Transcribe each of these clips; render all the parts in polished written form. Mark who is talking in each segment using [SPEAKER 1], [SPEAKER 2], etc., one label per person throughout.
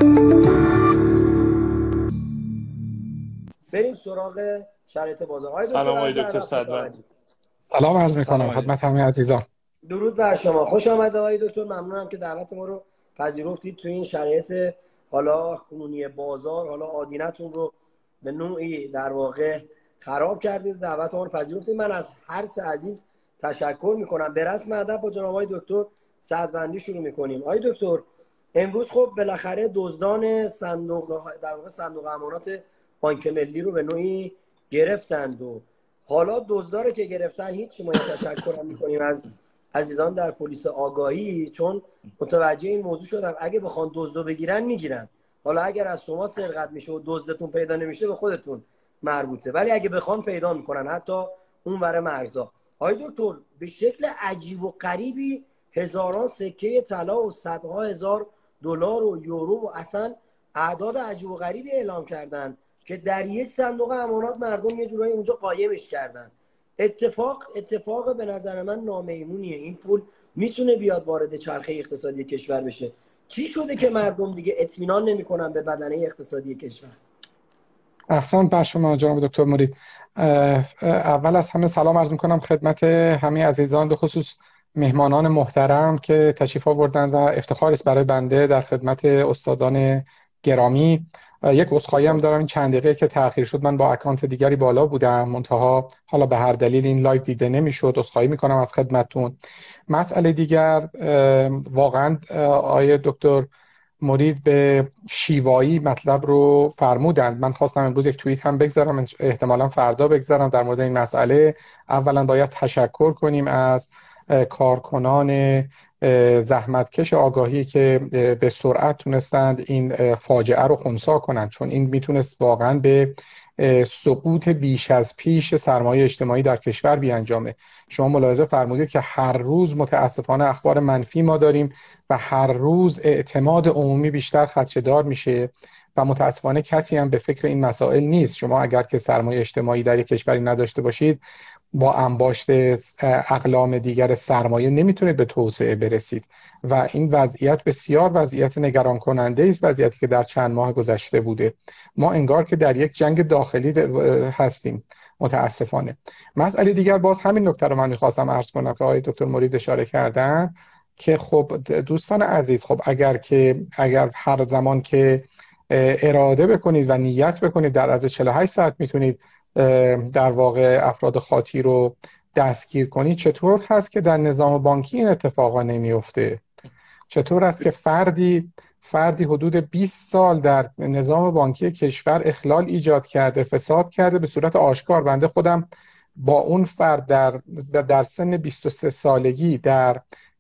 [SPEAKER 1] بریم سراغ شرایط بازار.
[SPEAKER 2] سلام آقای دکتر صدوند.
[SPEAKER 3] سلام عرض میکنم خدمت همه عزیزان.
[SPEAKER 1] درود بر شما. خوش آمده آقای دکتر. ممنونم که دعوت ما رو پذیرفتید. تو این شرایط حالا کنونی بازار، حالا آدینتون رو به نوعی در واقع خراب کردید، دعوت ما رو پذیرفتید. من از هر سه عزیز تشکر میکنم. به رسم ادب با جناب آقای دکتر صدوندی شروع میکنیم. آقای دکتر، امروز خب بالاخره دزدان صندوق در واقع صندوق امانات بانک ملی رو به نوعی گرفتند و حالا دزدار که گرفتن هیچ ما تشکر میکنیم از عزیزان در پلیس آگاهی، چون متوجه این موضوع شدم اگه بخوان دزدو بگیرن میگیرن. حالا اگر از شما سرقت میشه و دزدتون پیدا نمیشه به خودتون مربوطه، ولی اگه بخوان پیدا میکنن حتی اون ور مرزا. آقای دکتر، به شکل عجیب و غریبی هزاران سکه طلا و صدها هزار دلار و یورو و اصلا اعداد عجیب و غریبی اعلام کردن که در یک صندوق امانات مردم یه جورایی اونجا قایمش کردن. اتفاق به نظر من نامیمونیه. این پول میتونه بیاد وارد چرخه اقتصادی کشور بشه. چی شده که مردم دیگه اطمینان نمیکنن به بدنه اقتصادی کشور؟
[SPEAKER 3] احسن بر شما جناب دکتر مرید. اول از همه سلام عرض میکنم خدمت همه عزیزان، به خصوص مهمانان محترم که تشریف آوردند و افتخاری است برای بنده در خدمت استادان گرامی. یک عذرخواهی هم دارم، این چند دقیقه که تأخیر شد من با اکانت دیگری بالا بودم، منتها حالا به هر دلیل این لایو دیده نمیشد. عذرخواهی میکنم از خدمتتون. مسئله دیگر، واقعا آقای دکتر مرید به شیوایی مطلب رو فرمودند. من خواستم امروز یک توییت هم بگذارم، احتمالا فردا بگذارم در مورد این مسئله. اولا باید تشکر کنیم از کارکنان زحمتکش آگاهی که به سرعت تونستند این فاجعه رو خنثی کنند، چون این میتونست واقعا به سقوط بیش از پیش سرمایه اجتماعی در کشور بیانجامه. شما ملاحظه فرمودید که هر روز متاسفانه اخبار منفی ما داریم و هر روز اعتماد عمومی بیشتر خدشه‌دار میشه و متاسفانه کسی هم به فکر این مسائل نیست. شما اگر که سرمایه اجتماعی در یک کشوری نداشته باشید، با انباشت اقلام دیگر سرمایه نمیتونید به توسعه برسید و این وضعیت بسیار وضعیت نگران کننده است. وضعیتی که در چند ماه گذشته بوده، ما انگار که در یک جنگ داخلی هستیم متاسفانه. مسئله دیگر، باز همین نکته رو من میخواستم عرض کنم که آقای دکتر مرید اشاره کردن که خب دوستان عزیز، خب اگر هر زمان که اراده بکنید و نیت بکنید در از 48 ساعت میتونید در واقع افراد خاطی رو دستگیر کنید، چطور هست که در نظام بانکی این اتفاقا نمیفته؟ چطور است که فردی حدود 20 سال در نظام بانکی کشور اخلال ایجاد کرده، فساد کرده به صورت آشکار؟ بنده خودم با اون فرد در سن 23 سالگی در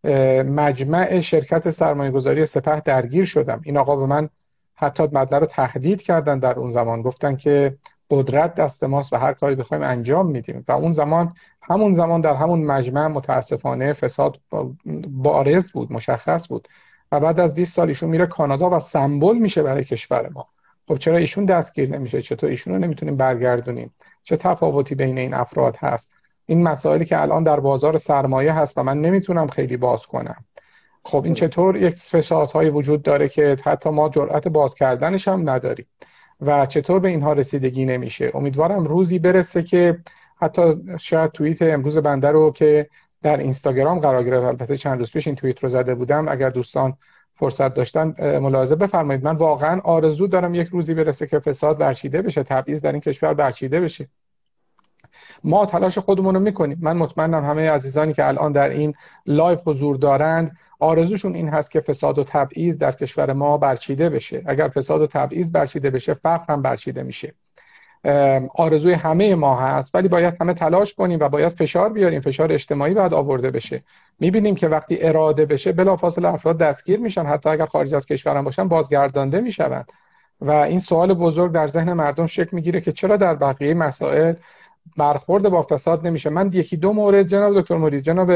[SPEAKER 3] مجمع شرکت سرمایه‌گذاری سپه درگیر شدم. این آقا به من حتی مدنه رو تهدید کردن. در اون زمان گفتن که قدرت دست ماست و هر کاری بخوایم انجام میدیم و همون زمان در همون مجمع متاسفانه فساد بارز بود، مشخص بود و بعد از 20 سال ایشون میره کانادا و سمبل میشه برای کشور ما. خب چرا ایشون دستگیر نمیشه؟ چطور ایشون رو نمیتونیم برگردونیم؟ چه تفاوتی بین این افراد هست؟ این مسائلی که الان در بازار سرمایه هست و من نمیتونم خیلی باز کنم. خب این چطور یک فسادهای وجود داره که حتی ما جرأت باز کردنش هم نداریم و چطور به اینها رسیدگی نمیشه؟ امیدوارم روزی برسه که حتی شاید توییت امروز بنده رو که در اینستاگرام قرار گرفت، البته چند روز پیش این توییت رو زده بودم، اگر دوستان فرصت داشتن ملاحظه بفرمایید. من واقعا آرزو دارم یک روزی برسه که فساد برچیده بشه، تبعیض در این کشور برچیده بشه. ما تلاش خودمون رو میکنیم. من مطمئنم همه عزیزانی که الان در این لایو حضور دارند آرزوشون این هست که فساد و تبعیض در کشور ما برچیده بشه. اگر فساد و تبعیض برچیده بشه، فقر هم برچیده میشه. آرزوی همه ما هست، ولی باید همه تلاش کنیم و باید فشار بیاریم. فشار اجتماعی باید آورده بشه. میبینیم که وقتی اراده بشه بلافاصله افراد دستگیر میشن، حتی اگر خارج از کشور هم باشن بازگردانده میشوند و این سوال بزرگ در ذهن مردم شکل میگیره که چرا در بقیه مسائل برخورد با فساد نمیشه. من یکی دو مورد جناب دکتر مرید، جناب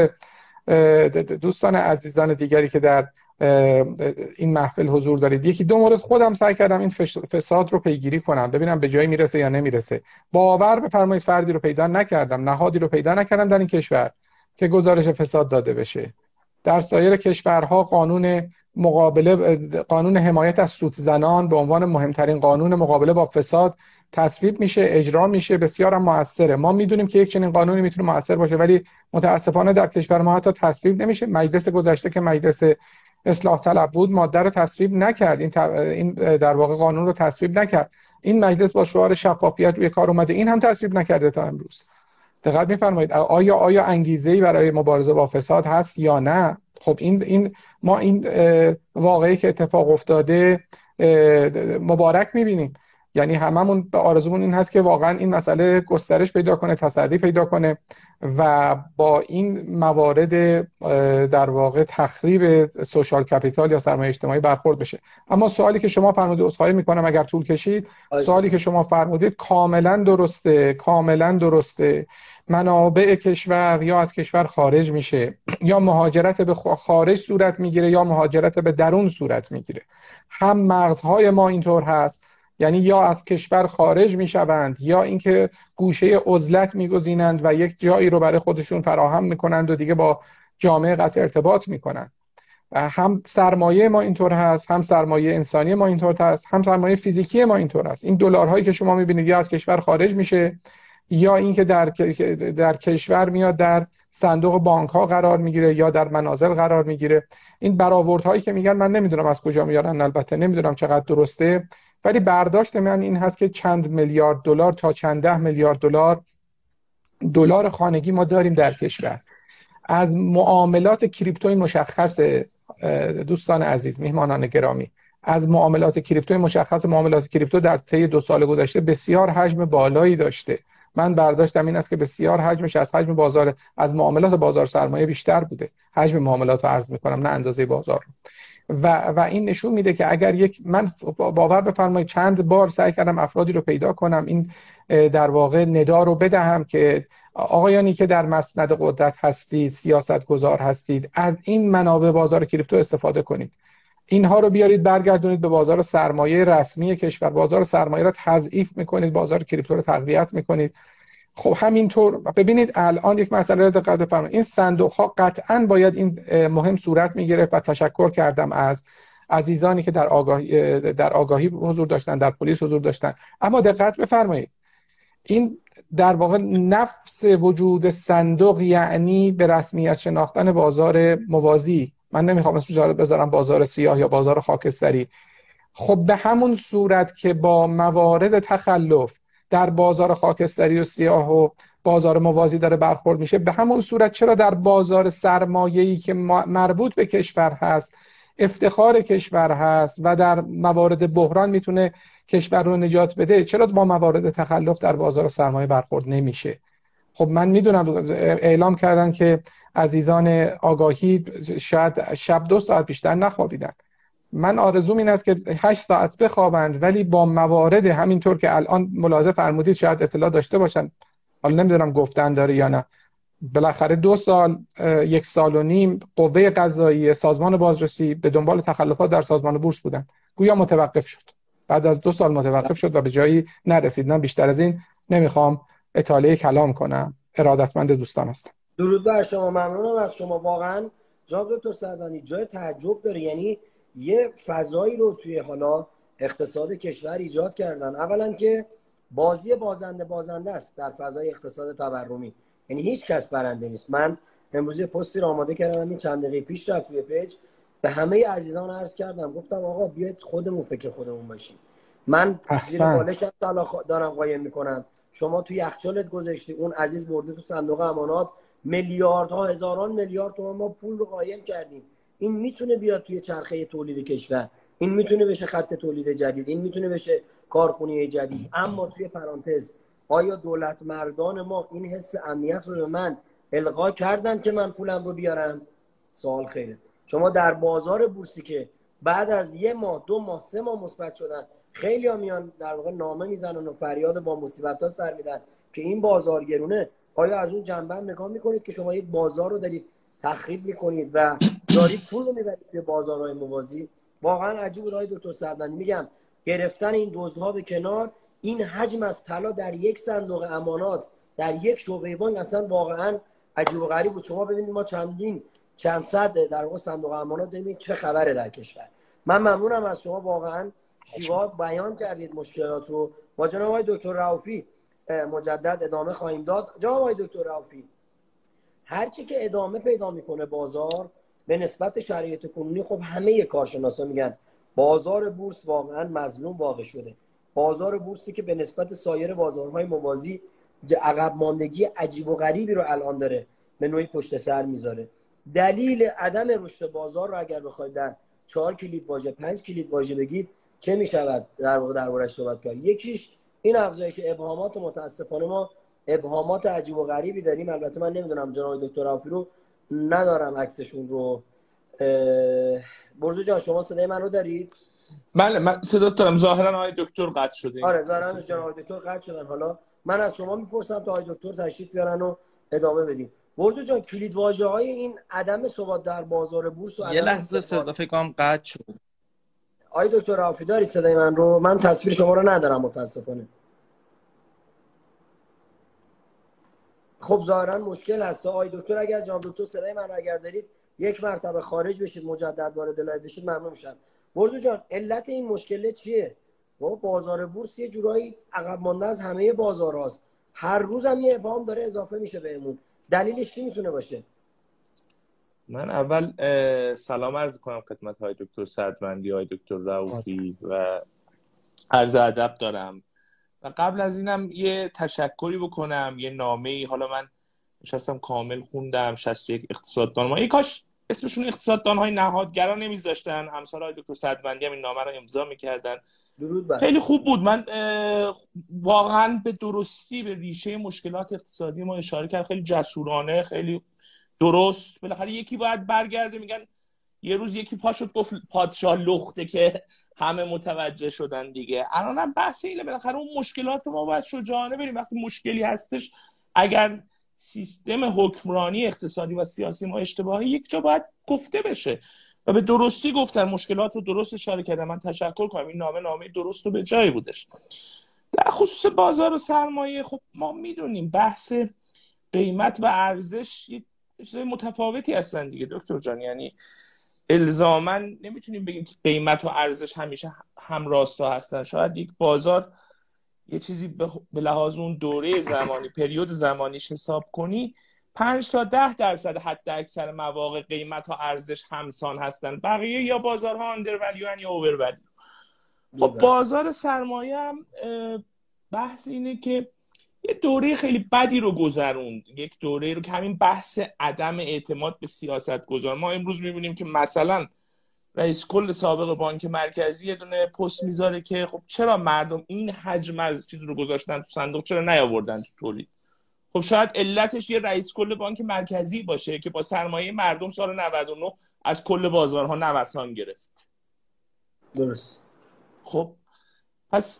[SPEAKER 3] دوستان عزیزان دیگری که در این محفل حضور دارید، یکی دو مورد خودم سعی کردم این فساد رو پیگیری کنم، ببینم به جایی میرسه یا نمیرسه. باور بفرمایید فردی رو پیدا نکردم، نهادی رو پیدا نکردم در این کشور که گزارش فساد داده بشه. در سایر کشورها قانون مقابله قانون حمایت از سود زنان به عنوان مهمترین قانون مقابله با فساد تصویب میشه، اجرا میشه، بسیار هم موثره. ما میدونیم که یک چنین قانونی میتونه موثر باشه، ولی متاسفانه در کشور ما حتی تصویب نمیشه. مجلس گذشته که مجلس اصلاح طلب بود ماده رو تصویب نکرد، این در واقع قانون رو تصویب نکرد. این مجلس با شعار شفافیت روی کار اومده، این هم تصویب نکرده تا امروز. دقت می‌فرمایید آیا انگیزه‌ای برای مبارزه با فساد هست یا نه؟ خب ما این واقعی که اتفاق افتاده مبارک می‌بینیم. یعنی هممون به آرزومون این هست که واقعا این مسئله گسترش پیدا کنه، تسری پیدا کنه و با این موارد در واقع تخریب سوشال کپیتال یا سرمایه اجتماعی برخورد بشه. اما سوالی که شما فرمودید، عذرخواهی میکنم اگر طول کشید، سوالی که شما فرمودید کاملا درسته، کاملا درسته. منابع کشور یا از کشور خارج میشه، یا مهاجرت به خارج صورت میگیره یا مهاجرت به درون صورت میگیره. هم مغزهای ما اینطور هست، یعنی یا از کشور خارج میشوند یا اینکه گوشه عزلت میگزینند و یک جایی رو برای خودشون فراهم میکنند و دیگه با جامعه قطع ارتباط میکنند. هم سرمایه ما اینطور هست، هم سرمایه انسانی ما اینطور هست، هم سرمایه فیزیکی ما اینطور هست. این دلارهایی که شما میبینید یا از کشور خارج میشه یا اینکه در کشور میاد در صندوق بانک ها قرار میگیره یا در منازل قرار میگیره. این برآوردهایی که میگن من نمیدونم از کجا میارن، البته نمیدونم چقدر درسته، ولی برداشت من این هست که چند میلیارد دلار تا چند ده میلیارد دلار خانگی ما داریم در کشور. از معاملات کریپتوی مشخص، دوستان عزیز، میهمانان گرامی، از معاملات کریپتوی مشخص، معاملات کریپتو در طی 2 سال گذشته بسیار حجم بالایی داشته. من برداشتم این است که بسیار حجمش از حجم بازار، از معاملات بازار سرمایه بیشتر بوده. حجم معاملات رو عرض میکنم، نه اندازه بازار. و این نشون میده که اگر من باور بفرمایید چند بار سعی کردم افرادی رو پیدا کنم، این در واقع ندا رو بدهم که آقایانی که در مسند قدرت هستید، سیاستگزار هستید، از این منابع بازار کریپتو استفاده کنید. اینها رو بیارید برگردونید به بازار سرمایه رسمی کشور. بازار سرمایه را تضعیف میکنید، بازار کریپتو رو تقویت میکنید. خب همینطور ببینید الان یک مسئله رو دقت بفرمایید، این صندوق ها قطعاً باید این مهم صورت میگرفت و تشکر کردم از عزیزانی که در آگاهی حضور داشتن، در پلیس حضور داشتن. اما دقت بفرمایید، این در واقع نفس وجود صندوق یعنی به رسمیت شناختن بازار موازی. من نمیخوام اسمش رو بذارم بازار سیاه یا بازار خاکستری. خب به همون صورت که با موارد تخلف در بازار خاکستری و سیاه و بازار موازی داره برخورد میشه، به همون صورت چرا در بازار سرمایه‌ای که مربوط به کشور هست، افتخار کشور هست و در موارد بحران میتونه کشور رو نجات بده، چرا با موارد تخلف در بازار سرمایه برخورد نمیشه؟ خب من میدونم اعلام کردن که عزیزان آگاهی شاید شب 2 ساعت بیشتر نخوابیدن. من آرزوم این است که 8 ساعت بخوابند، ولی با موارد همینطور که الان ملاحظه فرمودید شاید اطلاع داشته باشن، حالا نمیدونم گفتن داره یا نه. بالاخره 2 سال، 1 سال و نیم قوه قضاییه، سازمان بازرسی به دنبال تخلفات در سازمان بورس بودن، گویا متوقف شد. بعد از 2 سال متوقف شد و به جایی نرسید. من بیشتر از این نمیخوام اطاله کلام کنم. ارادتمند دوستان هستم.
[SPEAKER 1] درود بر شما، ممنونم از شما. واقعا جناب دکتر سعدانی جای تعجب داره، یعنی یه فضایی رو توی حالا اقتصاد کشور ایجاد کردن. اولا که بازی بازنده است در فضای اقتصاد تورمی، یعنی هیچ کس برنده نیست. من امروز پستی رو آماده کردم، این چند دقیقه پیش رفت توی پیج، به همه عزیزان عرض کردم، گفتم آقا بیاید خودمون فکر خودمون باشیم. من زیر بالش دارم قایم میکنم، شما توی یخچالت گذاشتی، اون عزیز برده تو صندوق امانات، میلیاردها، هزاران میلیارد تومان ما پول رو قایم کردیم. این میتونه بیاد توی چرخه تولید کشور، این میتونه بشه خط تولید جدید، این میتونه بشه کارخونه جدید. اما توی پرانتز، آیا دولت مردان ما این حس امنیت رو به من القا کردن که من پولم رو بیارم؟ سوال خیره. شما در بازار بورسی که بعد از 1 ماه، 2 ماه، 3 ماه مثبت شدن، خیلی ها میان در واقع نامه میزنن و فریاد با مصیبت ها سر میدن که این بازار گرونه. آیا از اون جنبه نگاه میکنید که شما یک بازار رو دارید تخریب میکنید و دارید پول رو میبرید به بازارهای موازی؟ واقعا عجیب بود آقای دکتر سعدانی. میگم گرفتن این دزدها به کنار، این حجم از طلا در یک صندوق امانات، در یک شعبه بانک، اصلا واقعا عجیب و غریب بود. شما ببینید ما چند صد در واقع صندوق امانات ببینید چه خبره در کشور. من ممنونم از شما، واقعا شیوا بیان کردید مشکلات رو. با جناب آقای دکتر رؤوفی مجدد ادامه خواهیم داد. جناب آقای دکتر رؤوفی، هر چی که ادامه پیدا میکنه بازار به نسبت شرایط کنونی، خب همه کارشناسا میگن بازار بورس واقعا مظلوم واقع شده. بازار بورسی که به نسبت سایر بازارهای موازی عقب ماندگی عجیب و غریبی رو الان داره به نوعی پشت سر میذاره. دلیل عدم رشد بازار رو اگر بخواید در 4 کلید واژه 5 کلید واژه بگید چه میشود در واقع دربارش صحبت کنید؟ یکیش این افزایش ابهامات، متاسفانه ما ابهامات عجیب و غریبی داریم. البته من نمیدونم جناب دکتر رؤوفی رو ندارم عکسشون رو. برزو جان شما صدای من رو دارید؟
[SPEAKER 2] بله من صدا دارم. ظاهرا آقای دکتر قطع شده.
[SPEAKER 1] آره ظاهرا جناب دکتر قطع شدن. حالا من از شما میپرسم تا آقای دکتر تشریف بیارن و ادامه بدیم. برزو جان کلید واژه های این عدم ثبات در بازار بورس و
[SPEAKER 4] یه لحظه صدا فکر کنم قطع شد.
[SPEAKER 1] آقای دکتر رؤوفی دارید صدای من رو؟ من تصویر شما رو ندارم متاسفانه. خب ظاهرا مشکل هست. آقای دکتر اگر جناب دکتر صدای من اگر دارید یک مرتبه خارج بشید مجدد وارد لایو بشید ممنون میشم. برزو جان علت این مشکل چیه؟ بازار بورس یه جورایی عقب مانده از همه بازارهاست. هر روز هم یه ابهام داره اضافه میشه بهمون. دلیلش چی میتونه باشه؟
[SPEAKER 2] من اول سلام عرض کنم خدمت های دکتر سعدوندی، های دکتر رؤوفی و عرض ادب دارم. و قبل از اینم یه تشکری بکنم. یه نامه‌ای حالا من نشستم کامل خوندم 61 اقتصاددان. ما کاش اسمشون اقتصاددان‌های نهادگرا نمیذاشتن. امثال های دکتر سعدوندی هم این نامه رو امضا می‌کردن. خیلی خوب بود. من واقعا به درستی به ریشه مشکلات اقتصادی ما اشاره کرد. خیلی جسورانه، خیلی درست. بالاخره یکی باید برگرده. میگن یه روز یکی پا شد گفت پادشاه لخته که همه متوجه شدن دیگه. الانم بحث اینه بالاخره اون مشکلات ما باید شجاعانه بریم. وقتی مشکلی هستش، اگر سیستم حکمرانی اقتصادی و سیاسی ما اشتباهی، یک جا باید گفته بشه و به درستی گفتن. مشکلات رو درست اشاره کردم. من تشکر کنم. این نامه درست و به جایی بودش. در خصوص بازار و سرمایه، خب ما میدونیم بحث قیمت و ارزش یه چیز متفاوتی هستن دیگه دکتر جان. یعنی الزاما نمیتونیم بگیم که قیمت و ارزش همیشه هم راستا هستن. شاید یک بازار یه چیزی به لحاظ اون دوره زمانی، پریود زمانیش حساب کنی، 5 تا 10% حد اکثر مواقع قیمت و ارزش همسان هستن. بقیه یا بازارها آندر ولیو یا اوور ولیو. خب بازار سرمایه هم بحث اینه که یه دوره خیلی بدی رو گذروند. یک دوره رو که همین بحث عدم اعتماد به سیاست گذار. ما امروز میبینیم که مثلا رئیس کل سابق بانک مرکزی یه دونه پست میذاره که خب چرا مردم این حجم از چیز رو گذاشتن تو صندوق، چرا نیاوردن تو تولید؟ خب شاید علتش یه رئیس کل بانک مرکزی باشه که با سرمایه مردم سال 99 از کل بازارها نوسان گرفت.
[SPEAKER 1] درست.
[SPEAKER 2] خب پس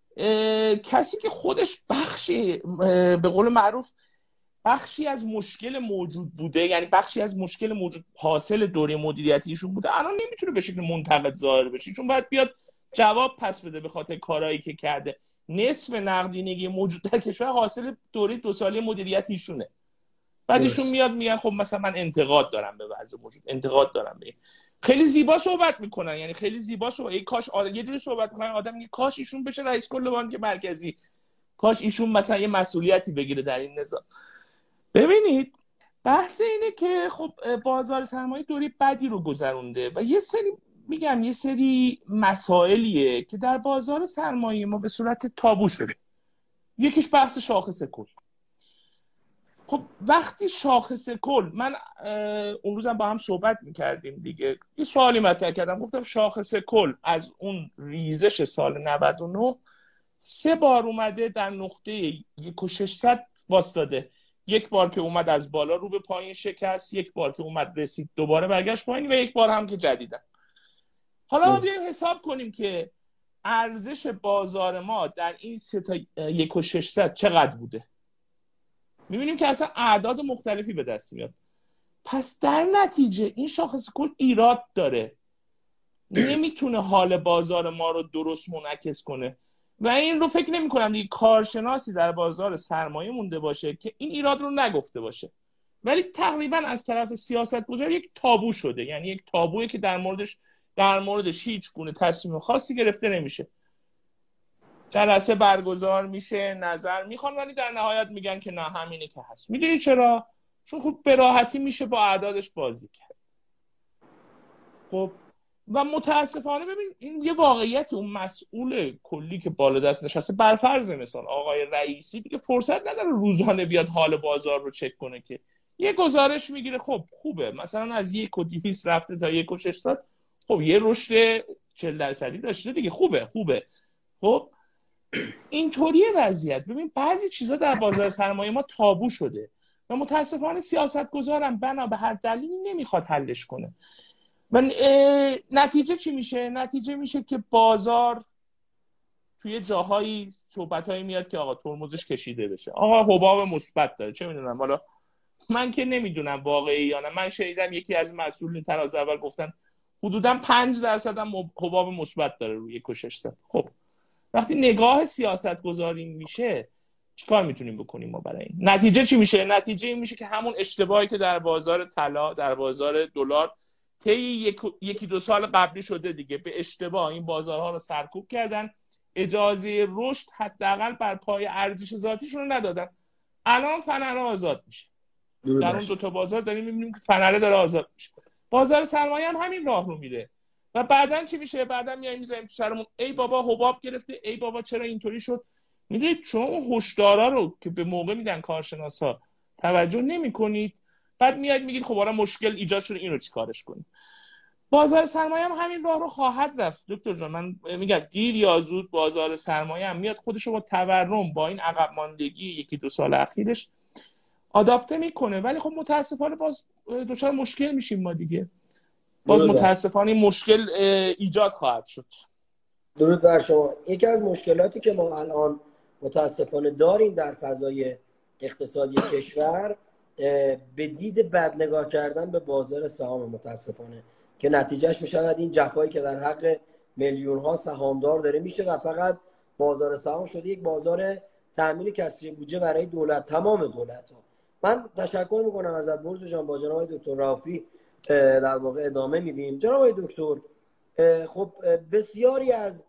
[SPEAKER 2] کسی که خودش بخشی به قول معروف بخشی از مشکل موجود بوده، یعنی بخشی از مشکل موجود حاصل دوره مدیریتی ایشون بوده، الان نمیتونه به شکل منتقد ظاهر بشه. ایشون باید بیاد جواب پس بده به خاطر کارهایی که کرده. نصف نقدینگی موجود در کشور حاصل دوره 2 ساله مدیریتی ایشونه. بعد ایشون میاد میگن خب مثلا من انتقاد دارم به وضع موجود، انتقاد دارم به. خیلی زیبا صحبت میکنن، یعنی خیلی زیبا صحبت. کاش یه جوری صحبت میکنن آدم میگه کاش ایشون بشه رئیس کل بانک مرکزی، کاش ایشون مثلا یه مسئولیتی بگیره در این نظام. ببینید بحث اینه که خب بازار سرمایه دوره بدی رو گذرونده و یه سری مسائلیه که در بازار سرمایه ما به صورت تابو شده. یکیش بحث شاخص کل. خب وقتی شاخص کل، من اون روزم با هم صحبت میکردیم دیگه، یه سوالی مطرح کردم، گفتم شاخص کل از اون ریزش سال 99 3 بار اومده در نقطه 1.600 واسطاده. یک بار که اومد از بالا رو به پایین شکست، یک بار که اومد رسید دوباره برگشت پایین و یک بار هم که جدیدن. حالا ما بیایم حساب کنیم که ارزش بازار ما در این 3 تا 1.600 چقدر بوده. میبینیم که اصلا اعداد مختلفی به دست میاد. پس در نتیجه این شاخص کل ایراد داره، نمیتونه حال بازار ما رو درست منعکس کنه و این رو فکر نمی کنم دیگه کارشناسی در بازار سرمایه مونده باشه که این ایراد رو نگفته باشه. ولی تقریبا از طرف سیاستگزار یک تابو شده، یعنی یک تابویی که در موردش هیچ گونه تصمیم خاصی گرفته نمیشه. جلسه برگزار میشه، نظر میخوان، ولی در نهایت میگن که نه همینه که هست. میدونی چرا؟ چون خب به راحتی میشه با اعدادش بازی کرد. خب و متاسفانه ببین این یه واقعیت، اون مسئول کلی که بالا دست نشسته، بر فرض مثال آقای رئیسی، دیگه فرصت نداره روزانه بیاد حال بازار رو چک کنه، که یه گزارش میگیره خب خوبه، مثلا از 1.200 رفته تا 1.600، خب یه رشد 40% داشته دیگه، خوبه. خب اینطوریه وضعیت. ببین بعضی چیزا در بازار سرمایه ما تابو شده و متاسفانه سیاستگزارم بنا به هر دلیلی نمیخواد حلش کنه. و نتیجه چی میشه؟ نتیجه میشه که بازار توی جاهایی صحبتایی میاد که آقا ترمزش کشیده بشه، آقا حباب مثبت داره، چه میدونم، حالا من که نمیدونم واقعی یا نه، من شنیدم یکی از مسئولین تراز اول گفتن حدودا 5% هم حباب مثبت داره روی 1.600. خب وقتی نگاه سیاست گذاری میشه چیکار میتونیم بکنیم ما برای این؟ نتیجه چی میشه؟ نتیجه این میشه که همون اشتباهی که در بازار طلا، در بازار دلار طی یکی دو سال قبلی شده دیگه، به اشتباه این بازارها رو سرکوب کردن، اجازه رشد حداقل بر پای ارزش ذاتیشون رو ندادن. الان فنره آزاد میشه، در اون دو تا بازار داریم میبینیم که فنره داره آزاد میشه. بازار سرمایه هم همین راه رو میره و بعدن چی میشه؟ بعدن میایم میذاریم تو سرمون ای بابا حباب گرفته، ای بابا چرا اینطوری شد. میدونید شما اون هشدارا رو که به موقع میدن کارشناسا توجه نمیکنید، بعد میاد میگید خب حالا مشکل ایجاد شده، اینو چیکارش کنیم. بازار سرمایه هم همین راه رو خواهد رفت دکتر جان. من میگم دیر یا زود بازار سرمایه هم میاد خودش رو با تورم، با این عقب ماندگی یکی دو سال اخیرش آداپته میکنه، ولی خب متاسفانه باز دچار مشکل میشیم ما دیگه. باز متاسفانه مشکل ایجاد خواهد شد.
[SPEAKER 1] درود بر شما. یکی از مشکلاتی که ما الان متاسفانه داریم در فضای اقتصادی کشور به دید بد نگاه کردن به بازار سهام، متاسفانه که نتیجهش میشود این جفایی که در حق میلیون ها سهامدار داره میشه و فقط بازار سهام شده یک بازار تامین کسری بودجه برای دولت، تمام دولت ها. من تشکر میکنم ازت برزو جان. با جناب دکتر رافی در واقع ادامه میدیم. جناب دکتر، خب بسیاری از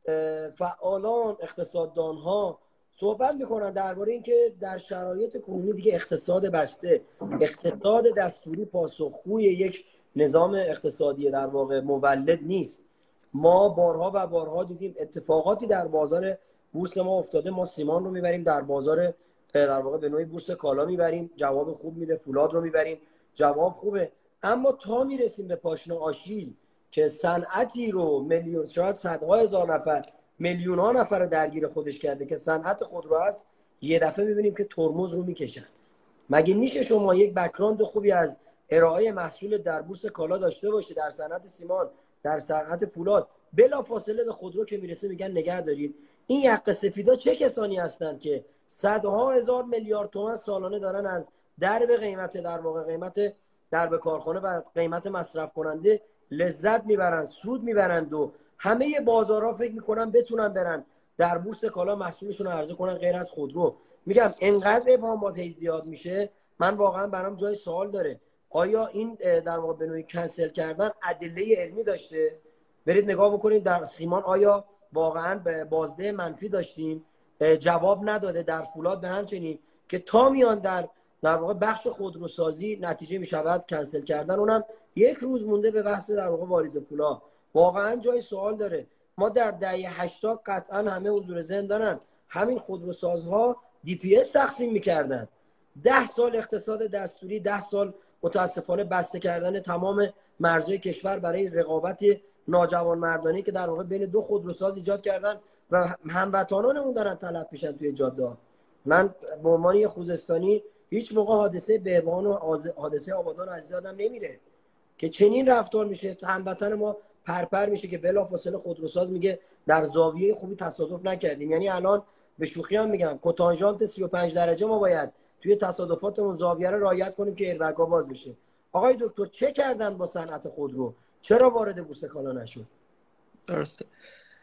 [SPEAKER 1] فعالان، اقتصاددان ها صحبت میکنن درباره اینکه در شرایط کنونی دیگه اقتصاد بسته، اقتصاد دستوری پاسخگوی یک نظام اقتصادی در واقع مولد نیست. ما بارها و بارها دیدیم اتفاقاتی در بازار بورس ما افتاده، ما سیمان رو میبریم در بازار در واقع به نوعی بورس کالا میبریم، جواب خوب میده، فولاد رو میبریم، جواب خوبه، اما تا میرسیم به پاشنه آشیل که صنعتی رو میلیون، شاید صدها هزار نفر، میلیون ها نفر رو درگیر خودش کرده که صنعت خودرو هست، یه دفعه میبینیم که ترمز رو میکشن. مگه میشه شما یک بک‌گراند خوبی از ارائه محصول در بورس کالا داشته باشی، در صنعت سیمان، در صنعت فولاد، بلا فاصله به خودرو که میرسه میگن نگه دارید؟ این یقه سفیدا چه کسانی هستند که صدها هزار میلیارد تومان سالانه دارن از درب قیمت در واقع قیمت درب کارخانه و قیمت مصرف کننده لذت میبرن، سود میبرند و همه بازارها فکر میکنن بتونن برن در بورس کالا محصولشون رو عرضه کنن غیر از خودرو. میگم انقدر ابهامات زیاد میشه، من واقعا برام جای سوال داره. آیا این در واقع به نوعی کنسل کردن ادله علمی داشته؟ برید نگاه بکنید در سیمان آیا واقعا به بازده منفی داشتیم؟ جواب نداده. در فولاد به همچنین که تا میان در واقع بخش خودروسازی نتیجه میشود کنسل کردن، اونم یک روز مونده به بحث در واقع واریز پولا. واقعا جای سوال داره. ما در دهه 80 قطعا همه حضور ذهن دارن همین خودروسازها دی پی اس تقسیم میکردن. 10 سال اقتصاد دستوری، 10 سال متاسفانه بسته کردن تمام مرزهای کشور برای رقابت ناجوانمردانه که در واقع بین دو خودروساز ایجاد کردن و هموطنانمون دارن تلف میشن توی جاده. من به عنوان یه خوزستانی هیچ موقع حادثه بهبان و حادثه آبادان از یادم نمیره که چنین رفتار میشه. هموطن ما پرپر میشه که بلافاصله خودروساز میگه در زاویه خوبی تصادف نکردیم. یعنی الان به شوخی هم میگم کوتانژانت 35 درجه ما باید توی تصادفاتمون زاویه رو رعایت کنیم که ایربگ‌ها باز بشه. آقای دکتر چه کردن با صنعت خودرو؟ چرا وارد بورس کالا نشد؟
[SPEAKER 4] درسته.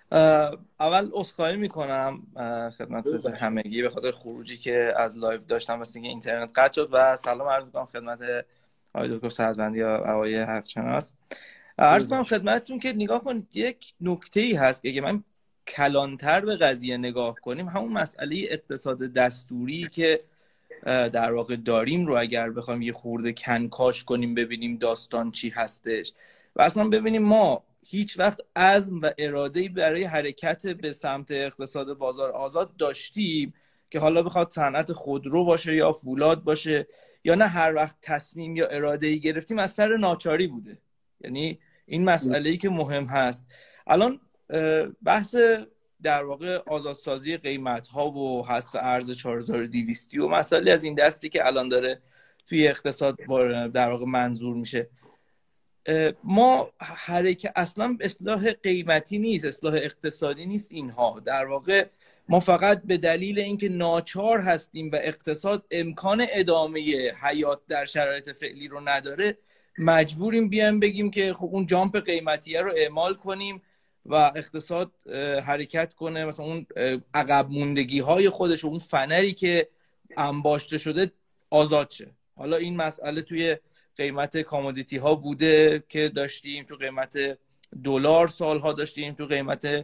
[SPEAKER 4] اول عذرخواهی میکنم خدمت همگی به خاطر خروجی که از لایو داشتم واسه اینکه اینترنت قطع شد و سلام عرض میکنم خدمت آقای دکتر سعدوندی یا آقای حقشناس. عرض کنم خدمتتون که نگاه کنید یک نکته‌ای هست که من کلانتر به قضیه نگاه کنیم، همون مسئله اقتصاد دستوری که در واقع داریم رو اگر بخوایم یه خورده کنکاش کنیم ببینیم داستان چی هستش و اصلا ببینیم ما هیچ وقت عزم و اراده‌ای برای حرکت به سمت اقتصاد بازار آزاد داشتیم که حالا بخواد صنعت خودرو باشه یا فولاد باشه یا نه، هر وقت تصمیم یا اراده‌ای گرفتیم از سر ناچاری بوده. یعنی این مسئله‌ای که مهم هست الان بحث در واقع آزادسازی قیمت‌ها و حذف ارز 4200 و مسائلی از این دستی که الان داره توی اقتصاد در واقع منظور میشه. ما حرکت اصلا اصلاح قیمتی نیست، اصلاح اقتصادی نیست. اینها در واقع ما فقط به دلیل اینکه ناچار هستیم و اقتصاد امکان ادامه حیات در شرایط فعلی رو نداره مجبوریم بیایم بگیم که خب اون جامپ قیمتیه رو اعمال کنیم و اقتصاد حرکت کنه، مثلا اون عقب موندگی های خودش و اون فنری که انباشته شده آزاد شه. حالا این مسئله توی قیمت کامودیتی ها بوده که داشتیم، تو قیمت دلار سالها داشتیم، تو قیمت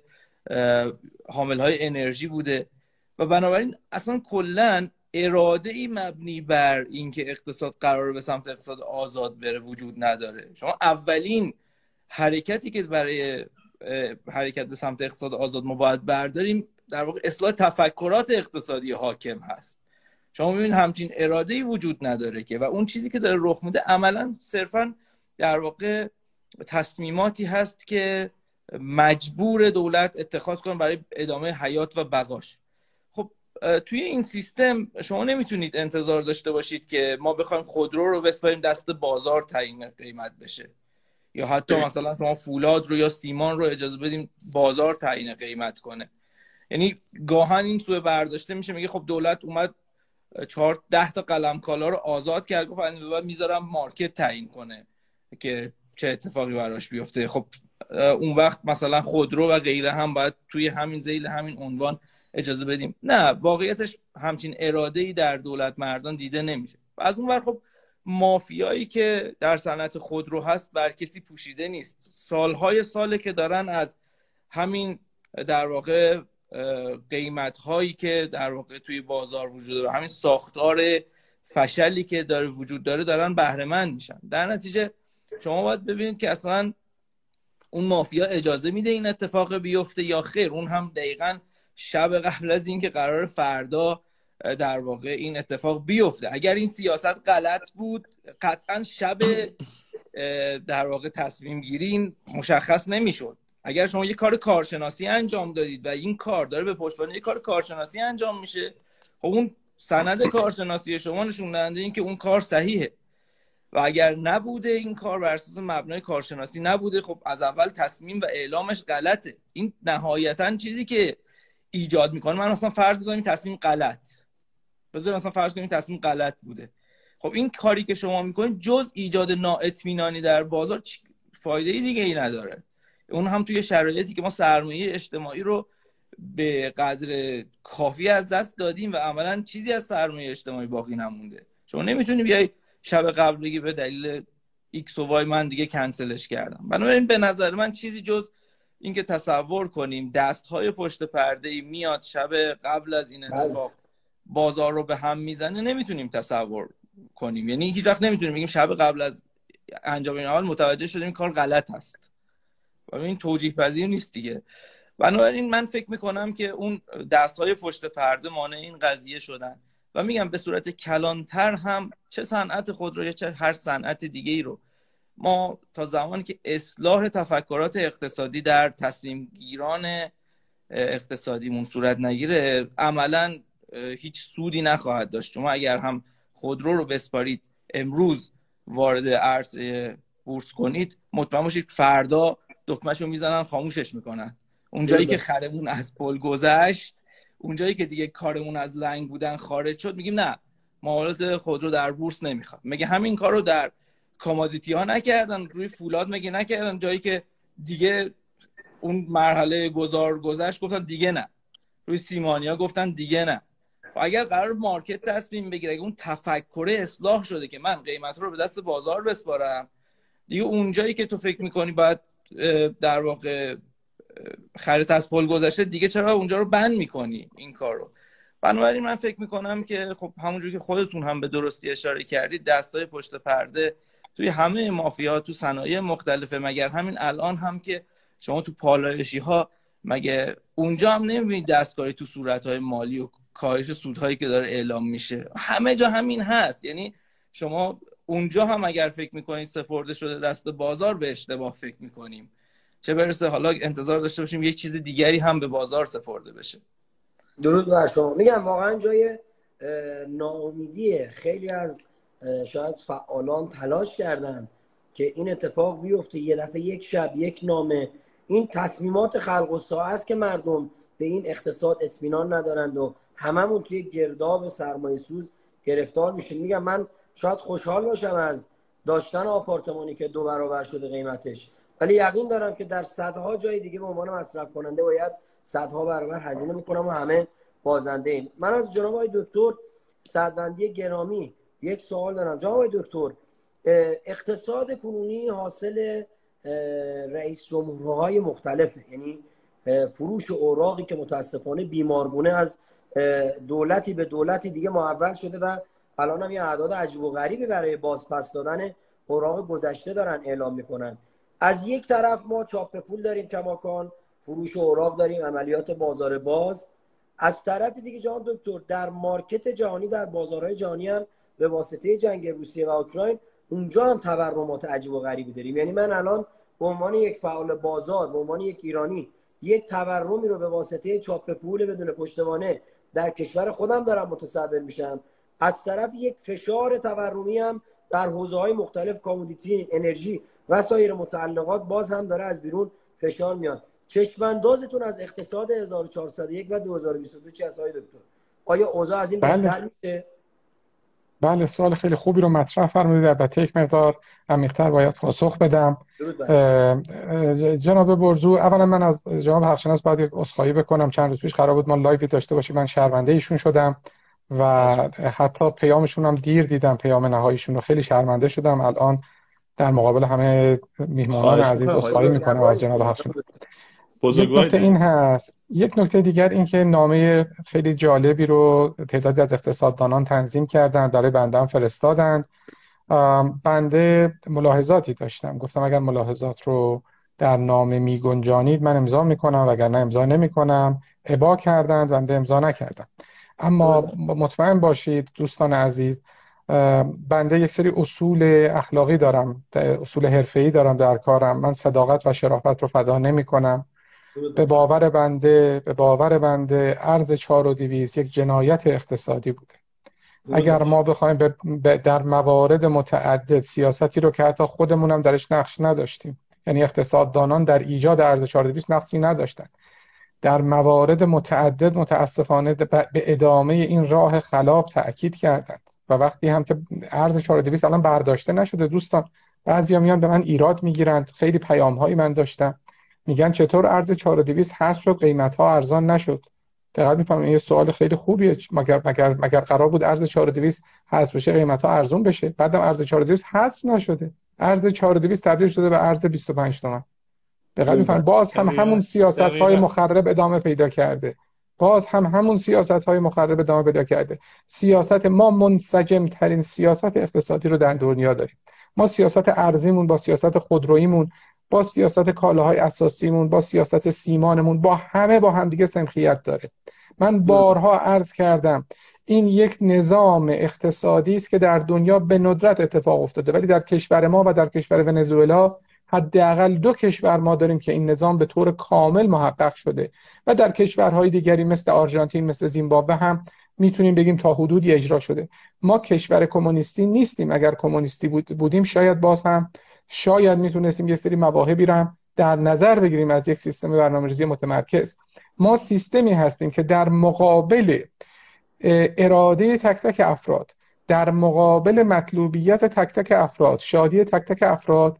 [SPEAKER 4] حامل های انرژی بوده و بنابراین اصلا کلن اراده ای مبنی بر اینکه اقتصاد قراره به سمت اقتصاد آزاد بره وجود نداره. شما اولین حرکتی که برای حرکت به سمت اقتصاد آزاد ما باید برداریم در واقع اصلاح تفکرات اقتصادی حاکم هست. شما میبینید همچین اراده‌ای وجود نداره که و اون چیزی که داره رخ میده عملاً صرفاً در واقع تصمیماتی هست که مجبور دولت اتخاذ کنه برای ادامه حیات و بقاش. خب توی این سیستم شما نمیتونید انتظار داشته باشید که ما بخوایم خودرو رو بسپاریم دست بازار تعیین قیمت بشه یا حتی مثلا شما فولاد رو یا سیمان رو اجازه بدیم بازار تعیین قیمت کنه. یعنی گاهن این سوء برداشته میشه، میگه خب دولت اومد 4-10 تا قلم کالا رو آزاد کرد، گفت از بعد میذارم مارکت تعیین کنه که چه اتفاقی براش بیفته. خب اون وقت مثلا خودرو و غیره هم باید توی همین ذیل همین عنوان اجازه بدیم. نه، واقعیتش همچین اراده‌ای در دولت مردان دیده نمیشه. و از اون ور خب مافیایی که در صنعت خودرو هست بر کسی پوشیده نیست. سالهای ساله که دارن از همین در واقع قیمت هایی که در واقع توی بازار وجود داره، همین ساختار فشلی که داره وجود داره، دارن بهره مند میشن. در نتیجه شما باید ببینید که اصلا اون مافیا اجازه میده این اتفاق بیفته یا خیر. اون هم دقیقاً شب قبل از این که قرار فردا در واقع این اتفاق بیفته. اگر این سیاست غلط بود قطعاً شب در واقع تصمیم گیری مشخص نمیشد. اگر شما یه کار کارشناسی انجام دادید و این کار داره به پشتوانه یه کار کارشناسی انجام میشه، خب اون سند کارشناسی شما نشون دهنده این که اون کار صحیحه. و اگر نبوده این کار بر اساس مبنای کارشناسی نبوده، خب از اول تصمیم و اعلامش غلطه. این نهایتاً چیزی که ایجاد میکنه، من مثلا فرض بزنم این تصمیم غلط، بذار مثلا فرض کنیم تصمیم غلط بوده، خب این کاری که شما میکنید جز ایجاد نااطمینانی در بازار فایده دیگه ای نداره. اون هم توی شرایطی که ما سرمایه اجتماعی رو به قدر کافی از دست دادیم و عملاً چیزی از سرمایه اجتماعی باقی نمونده. شما نمیتونی بیای شب قبل بگی به دلیل ایکس و وای من دیگه کنسلش کردم. بنابراین به نظر من چیزی جز اینکه تصور کنیم دستهای پشت پرده میاد شب قبل از این اتفاق بازار رو به هم میزنه نمیتونیم تصور کنیم. یعنی هیچ وقت نمیتونیم بگیم شب قبل از انجام این عمل متوجه شدیم این کار غلط هست و این توجیه پذیر نیست دیگه. بنابراین من فکر میکنم که اون دستهای پشت پرده مانع این قضیه شدن و میگم به صورت کلانتر هم چه صنعت خودرو یا چه هر صنعت دیگه ای رو ما تا زمانی که اصلاح تفکرات اقتصادی در تصمیم گیران اقتصادیمون صورت نگیره عملاً هیچ سودی نخواهد داشت. شما اگر هم خودرو رو بسپارید امروز وارد عرصه بورس کنید، مطمئن باشید فردا دکمه‌شو میزنن خاموشش میکنن. اونجایی که خرمون از پل گذشت، اونجایی که دیگه کارمون از لنگ بودن خارج شد، میگیم نه معاملات خودرو در بورس نمیخواد. مگه همین کارو در کامادیتی ها نکردن؟ روی فولاد مگه نکردن؟ جایی که دیگه اون مرحله گذشت گفتن دیگه نه، روی سیمانیا گفتن دیگه نه. اگر قرار مارکت تصمیم بگیره، اگه اون تفکر اصلاح شده که من قیمت رو به دست بازار بسپارم، دیگه اونجایی که تو فکر میکنی باید در واقع خرید از پل گذشته، دیگه چرا اونجا رو بند میکنی این کار رو؟ بنابراین من فکر میکنم که خب همونجوری که خودتون هم به درستی اشاره کردید، دستای پشت پرده توی همه مافیا، تو صنایع مختلفه. مگر همین الان هم که شما تو پالایشی ها، مگه اونجا هم نمیبینید دستکاری تو صورتهای مالی و کاهش سودهایی که داره اعلام میشه؟ همه جا همین هست. یعنی شما اونجا هم اگر فکر میکنید سپرده شده دست بازار، به اشتباه فکر میکنیم، چه برسه حالا انتظار داشته باشیم یک چیز دیگری هم به بازار سپرده بشه.
[SPEAKER 1] درود بر شما. میگم واقعا جای ناامیدیه. خیلی از شاید فعالان تلاش کردن که این اتفاق بیفته، یه دفعه یک شب یک نامه. این تصمیمات خلق الساعه است که مردم به این اقتصاد اطمینان ندارند و هممون توی گرداب سرمایه سوز گرفتار میشیم. میگم من شاید خوشحال باشم از داشتن آپارتمانی که 2 برابر شده قیمتش، ولی یقین دارم که در صدها جای دیگه به عنوان مصرف کننده باید صدها برابر هزینه میکنم و همه بازنده ایم. من از جناب آقای دکتر سعدوندی گرامی یک سوال دارم. جناب آقای دکتر، اقتصاد کنونی حاصل رئیس جمهورهای مختلفه، یعنی فروش اوراقی که متاسفانه بیمارگونه از دولتی به دولتی دیگه محول شده و الان هم یه اعداد عجیب و غریبی برای بازپس دادن اوراق گذشته دارن اعلام میکنن. از یک طرف ما چاپ پول داریم کماکان، فروش اوراق داریم، عملیات بازار باز. از طرف دیگه جناب دکتر در مارکت جهانی، در بازارهای جهانی هم به واسطه جنگ روسیه و اوکراین اونجا هم تورمات عجیب و غریبی داریم. یعنی من الان به عنوان یک فعال بازار، به عنوان یک ایرانی، یک تورمی رو به واسطه چاپ پول بدون پشتوانه در کشور خودم دارم متصور میشم. از طرف یک فشار تورمی هم در حوزه‌های مختلف، کامودیتی، انرژی و سایر متعلقات، باز هم داره از بیرون فشار میاد. چشم‌اندازتون از اقتصاد 1401 و 2022 چی هست آقای دکتر؟ آیا اوضاع از این بهتر میشه؟
[SPEAKER 3] بله، سوال خیلی خوبی رو مطرح فرمودید. البته یک مقدار عمیق‌تر باید پاسخ بدم. جناب برزو، اولا من از جناب حقشناس باید یک عذرخواهی بکنم. چند روز پیش قرار بود ما لایوی داشته باشیم، من شرمنده ایشون شدم و حتی پیامشون هم دیر دیدم، پیام نهاییشون رو. خیلی شرمنده شدم. الان در مقابل همه میهمانان عزیز عذرخواهی میکنم از جناب حقشناس. یک نکته این هست. یک نکته دیگر این که نامه خیلی جالبی رو تعدادی از اقتصاددانان تنظیم کردن، برای بنده هم فرستادند. بنده ملاحظاتی داشتم، گفتم اگر ملاحظات رو در نامه میگنجانید من امضا میکنم، وگرنه امضا نمیکنم. ابا کردند، بنده امضا نکردم. اما مطمئن باشید دوستان عزیز، بنده یک سری اصول اخلاقی دارم، اصول حرفه‌ای دارم در کارم. من صداقت و شرافت رو فدا نمی‌کنم. به باور بنده ارز 4200 یک جنایت اقتصادی بوده. اگر ما بخوایم در موارد متعدد سیاستی رو که حتی خودمونم درش نقش نداشتیم، یعنی اقتصاددانان در ایجاد ارز 4200 نقشی نداشتن، در موارد متعدد متاسفانه به ادامه این راه خلاف تأکید کردند. و وقتی هم که ارز 4200 الان برداشته نشده، دوستان بعضیا میان به من ایراد میگیرند. خیلی پیام‌هایی من داشتم میگن چطور ارز 4200 حذف شد قیمت‌ها ارزان نشد. دقیقاً میفهمم این سوال خیلی خوبیه. مگر قرار بود ارز 4200 حذف بشه قیمت‌ها ارزون بشه؟ بعدم ارز 4200 حذف نشده، ارز 4200 تبدیل شده به ارز 25 تومن. دقیقاً میفهمم. باز هم همون سیاست‌های مخرب ادامه پیدا کرده. سیاست ما منسجم ترین سیاست اقتصادی رو در دنیا داریم. ما سیاست ارزیمون با سیاست خودروییمون، با سیاست کالاهای اساسیمون، با سیاست سیمانمون، با هم دیگه سنخیت داره. من بارها عرض کردم این یک نظام اقتصادی است که در دنیا به ندرت اتفاق افتاده، ولی در کشور ما و در کشور ونزوئلا حداقل 2 کشور ما داریم که این نظام به طور کامل محقق شده و در کشورهای دیگری مثل آرژانتین، مثل زیمبابوه هم میتونیم بگیم تا حدودی اجرا شده. ما کشور کمونیستی نیستیم. اگر کمونیستی بودیم شاید میتونستیم یه سری مواهبی رو هم در نظر بگیریم از یک سیستم برنامه‌ریزی متمرکز. ما سیستمی هستیم که در مقابل اراده تک تک افراد، در مقابل مطلوبیت تک تک افراد، شادی تک تک افراد،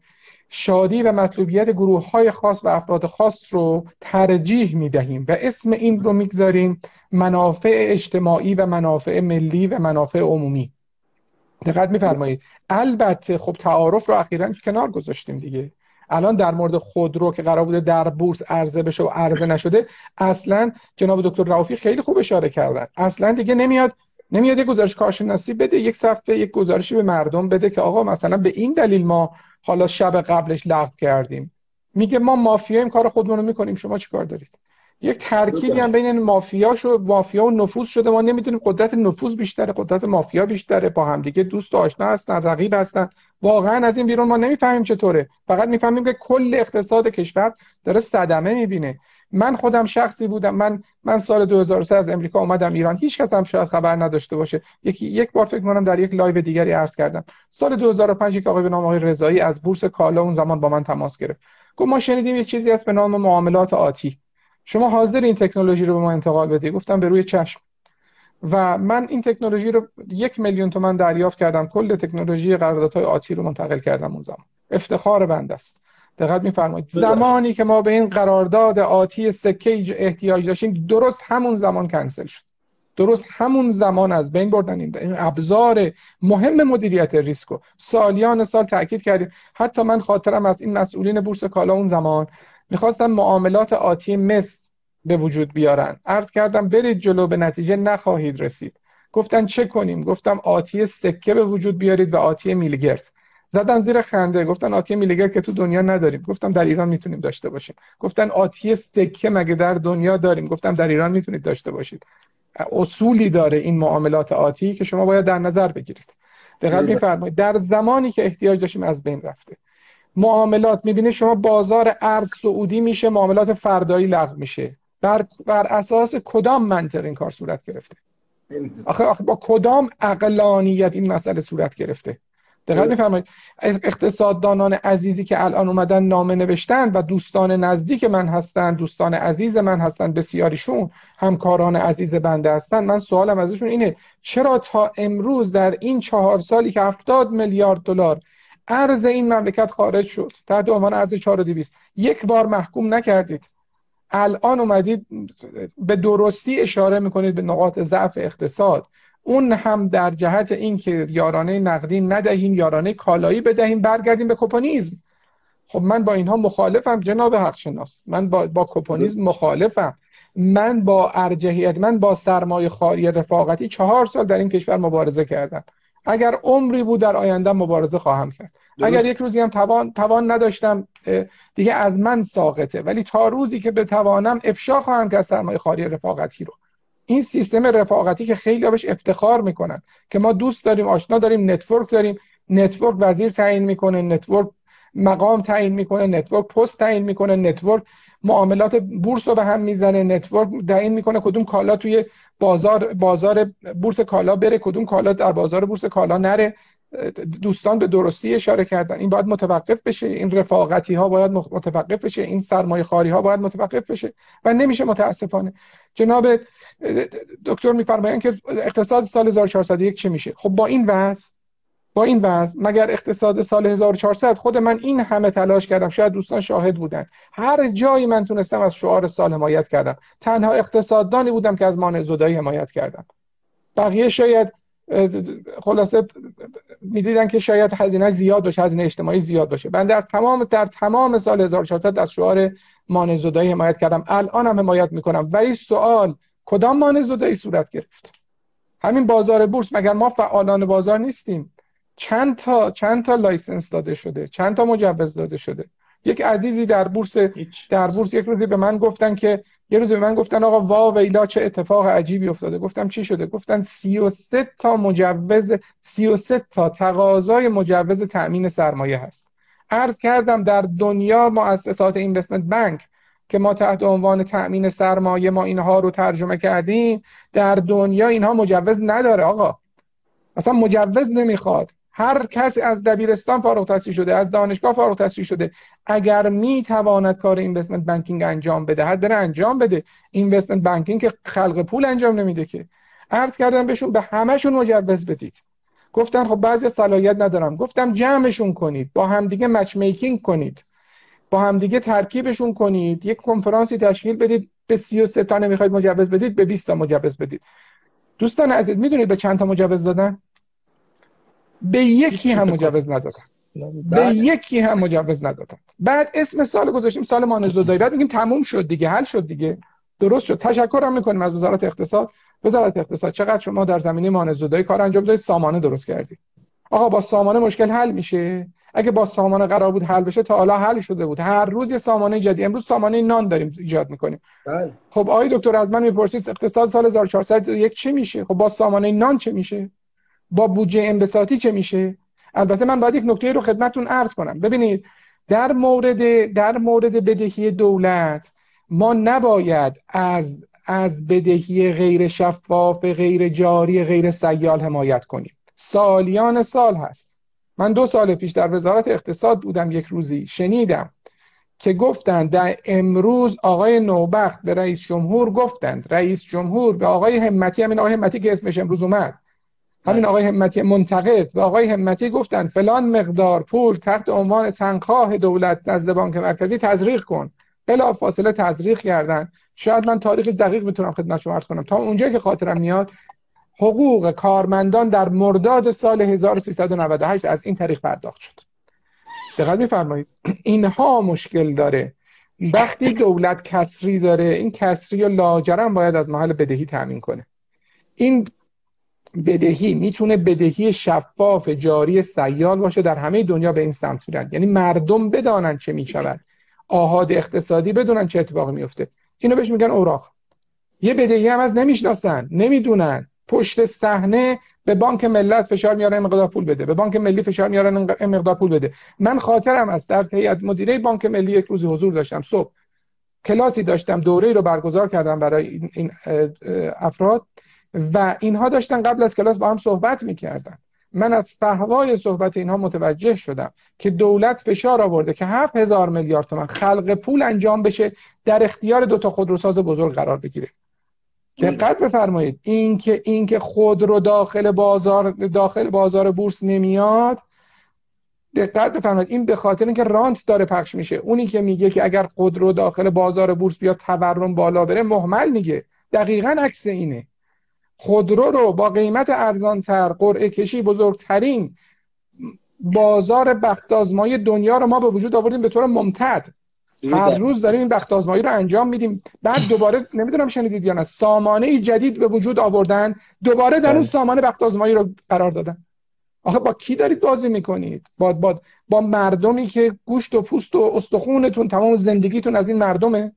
[SPEAKER 3] شادی و مطلوبیت گروه‌های خاص و افراد خاص رو ترجیح می‌دهیم و اسم این رو می‌گذاریم منافع اجتماعی و منافع ملی و منافع عمومی. دقت می‌فرمایید. البته خب تعارف رو اخیراً کنار گذاشتیم دیگه. الان در مورد خودرو که قرار بوده در بورس عرضه بشه و عرضه نشده، اصلاً جناب دکتر رؤوفی خیلی خوب اشاره کردن، اصلاً دیگه نمیاد یه گزارش کارشناسی بده، یک صفحه یک گزارشی به مردم بده که آقا مثلا به این دلیل ما حالا شب قبلش لغو کردیم. میگه ما مافیاییم کار خودمون رو میکنیم، شما چیکار دارید؟ یک ترکیبی هم بین مافیا و نفوذ شده. ما نمیدونیم قدرت نفوذ بیشتره، قدرت مافیا بیشتره، با هم دیگه دوست و آشنا هستن، رقیب هستن. واقعا از این بیرون ما نمیفهمیم چطوره، فقط میفهمیم که کل اقتصاد کشور داره صدمه میبینه. من خودم شخصی بودم، من سال 2003 از امریکا اومدم ایران، هیچ کس هم شاید خبر نداشته باشه. یک بار فکر کنم در یک لایو دیگری عرض کردم، سال 2005 یک آقای به نام آقای رضایی از بورس کالا اون زمان با من تماس گرفت، گفت ما شنیدیم یک چیزی هست به نام معاملات آتی، شما حاضر این تکنولوژی رو به ما انتقال بدی؟ گفتم به روی چشم. و من این تکنولوژی رو 1,000,000 تومان دریافت کردم، کل تکنولوژی قراردادهای آتی رو منتقل کردم اون زمان. افتخار بنده است. دقت می‌فرمایید زمانی که ما به این قرارداد آتی سکه احتیاج داشتیم، درست همون زمان کنسل شد، درست همون زمان از بین بردن این ابزار مهم مدیریت ریسکو. سالیان سال تاکید کردیم. حتی من خاطرم از این مسئولین بورس کالا اون زمان میخواستن معاملات آتی مس به وجود بیارن، عرض کردم برید جلو، به نتیجه نخواهید رسید. گفتن چه کنیم؟ گفتم آتی سکه به وجود بیارید و آتی میلیگرد. زدن زیر خنده، گفتن آتی میلیگرد که تو دنیا نداریم. گفتم در ایران میتونیم داشته باشیم. گفتن آتی سکه مگه در دنیا داریم؟ گفتم در ایران میتونید داشته باشید. اصولی داره این معاملات آتی که شما باید در نظر بگیرید. دقت می‌فرمایید در زمانی که احتیاج داشتیم از بین رفته. معاملات می‌بینید شما بازار ارز سعودی میشه، معاملات فردایی لغو میشه. بر اساس کدام منطق این کار صورت گرفته؟ آخه با کدام عقلانیت این مسئله صورت گرفته؟ دقت می‌فرمایید اقتصاددانان عزیزی که الان اومدن نامه نوشتن و دوستان نزدیک من هستن، دوستان عزیز من هستن، بسیاریشون همکاران عزیز بنده هستن، من سوالم ازشون اینه چرا تا امروز در این 4 سالی که 70 میلیارد دلار ارز این مملکت خارج شد تحت عنوان ارز 4200 یک بار محکوم نکردید؟ الان اومدید به درستی اشاره میکنید به نقاط ضعف اقتصاد، اون هم در جهت این که یارانه نقدی ندهیم، یارانه کالایی بدهیم، برگردیم به کوپونیسم. خب من با اینها مخالفم جناب حق شناس، من با کوپونیسم مخالفم. من با ارجحیت، من با سرمایه خواری رفاقتی 4 سال در این کشور مبارزه کردم. اگر عمری بود در آینده مبارزه خواهم کرد. اگر یک روزی هم توان نداشتم دیگه از من ساقطه، ولی تا روزی که بتوانم افشا خواهم کرد سرمایه خواری رفاقتی رو. این سیستم رفاقتی که خیلی بهش افتخار میکنن که ما دوست داریم، آشنا داریم، نتورک داریم، نتورک وزیر تعیین میکنه، نتورک مقام تعیین میکنه، نتورک پست تعیین میکنه، نتورک معاملات بورس رو به هم میزنه، نتورک تعیین میکنه کدوم کالا توی بازار بورس کالا بره، کدوم کالا در بازار بورس کالا نره. دوستان به درستی اشاره کردن این باید متوقف بشه، این رفاقتی ها باید متوقف بشه، این سرمایه خواری ها باید متوقف بشه و نمیشه متاسفانه. جناب دکتر میفرمایند که اقتصاد سال 1401 چه میشه؟ خب با این وضع مگر اقتصاد سال 1400 خود من این همه تلاش کردم، شاید دوستان شاهد بودن، هر جایی من تونستم از شعار سال حمایت کردم، تنها اقتصاددانی بودم که از مانع زدایی حمایت کردم. بقیه شاید خلاصه میدیدن که شاید هزینه زیاد باشه، هزینه اجتماعی زیاد باشه. بنده در تمام سال 1400 از شعار مانع زدایی حمایت کردم، الان هم حمایت میکنم. ولی سوال کدام مانع زدایی صورت گرفت؟ همین بازار بورس، مگر ما فعالان بازار نیستیم؟ چند تا لایسنس داده شده، چند تا مجوز داده شده. یک عزیزی در بورس یک روزی به من گفتن آقا وا ویلا چه اتفاق عجیبی افتاده. گفتم چی شده؟ گفتن 33 تا تقاضای مجوز تأمین سرمایه هست. عرض کردم در دنیا مؤسسات اینوستمنت بانک که ما تحت عنوان تأمین سرمایه ما اینها رو ترجمه کردیم، در دنیا اینها مجوز نداره آقا، اصلا مجوز نمیخواد. هر کسی از دبیرستان فارغ التحصیل شده، از دانشگاه فارغ التحصیل شده، اگر میتواند کار اینوستمنت بانکینگ انجام بدهد بره انجام بده. اینوستمنت بانکینگ که خلق پول انجام نمیده که. عرض کردم بهشون به همشون مجوز بدید. گفتن خب بعضی صلاحیت ندارم. گفتم جمعشون کنید، با همدیگه مچ میکینگ کنید، با همدیگه ترکیبشون کنید، یک کنفرانسی تشکیل بدید. به 33 تا نمیخواید مجوز بدید، به 20 تا مجوز بدید. دوستان عزیز میدونید به چند تا مجوز دادن؟ به یکی هم مجوز ندادن. به یکی هم مجوز ندادن. بعد اسم سال گذاشتیم سال مانزودایی. بعد میگیم تموم شد دیگه، حل شد دیگه، درست شد. تشکر هم میکنیم از وزارت اقتصاد. وزارت اقتصاد چقدر شما در زمینه مانزودایی کار انجام دادید، سامانه درست کردید. آقا با سامانه مشکل حل میشه؟ اگه با سامانه قرار بود حل بشه تا حالا حل شده بود. هر روز یه سامانه جدید. امروز سامانه نان داریم ایجاد میکنیم. خب آقای دکتر از من میپرسید اقتصاد سال 1401 چه میشه؟ خب با سامانه نان چه میشه؟ با بودجه انبساطی چه میشه؟ البته من باید یک نکته رو خدمتتون عرض کنم. ببینید در مورد بدهی دولت ما نباید از بدهی غیر شفاف، غیر جاری، غیر سیال حمایت کنیم. سالیان سال هست. من 2 سال پیش در وزارت اقتصاد بودم، یک روزی شنیدم که گفتند در امروز آقای نوبخت به رئیس جمهور گفتند، رئیس جمهور به آقای همتی، همین آقای همتی که اسمش امروز اومد، همین آقای همتی منتقد و آقای همتی گفتند فلان مقدار پول تحت عنوان تنخواه دولت نزد بانک مرکزی تزریق کن. بلافاصله تزریق کردن. شاید من تاریخ دقیق میتونم خدمت شما عرض کنم، تا اونجایی که خاطرم میاد حقوق کارمندان در مرداد سال 1398 از این طریق پرداخت شد. دقت می‌فرمایید. اینها مشکل داره. وقتی دولت کسری داره، این کسری رو لاجرم باید از محل بدهی تامین کنه. این بدهی میتونه بدهی شفاف، جاری، سیال باشه. در همه دنیا به این سمت میرن، یعنی مردم بدانن چه میشود، آحاد اقتصادی بدونن چه اتفاقی میفته. اینو بهش میگن اوراق. یه بدهی هم از نمیشناسن، نمیدونن. پشت صحنه به بانک ملت فشار میارن این مقدار پول بده، به بانک ملی فشار میارن این مقدار پول بده. من خاطرم است در هیئت مدیره بانک ملی یک روز حضور داشتم، صبح کلاسی داشتم، دوره‌ای رو برگزار کردم برای این افراد و اینها داشتن قبل از کلاس با هم صحبت میکردن. من از فحوای صحبت اینها متوجه شدم که دولت فشار آورده که 7000 میلیارد تومان خلق پول انجام بشه، در اختیار 2 تا خودروساز بزرگ قرار بگیره. دقت بفرمایید. این که خودرو داخل بازار بورس نمیاد، دقت بفرمایید، این به خاطر اینکه رانت داره پخش میشه. اونی که میگه که اگر خودرو داخل بازار بورس بیاد تورم بالا بره، مهمل میگه. دقیقاً عکس اینه. خودرو رو با قیمت ارزانتر، قرعه کشی، بزرگترین بازار بخت آزمایی دنیا رو ما به وجود آوردیم به طور ممتد. هر روز داریم این بخت آزمایی رو انجام میدیم. بعد دوباره نمیدونم شنیدید یا نه، سامانه جدید به وجود آوردن، دوباره در اون سامانه بخت آزمایی رو قرار دادن. آخه با کی دارید بازی میکنید؟ با مردمی که گوشت و پوست و استخونتون، تمام زندگیتون از این مردمه.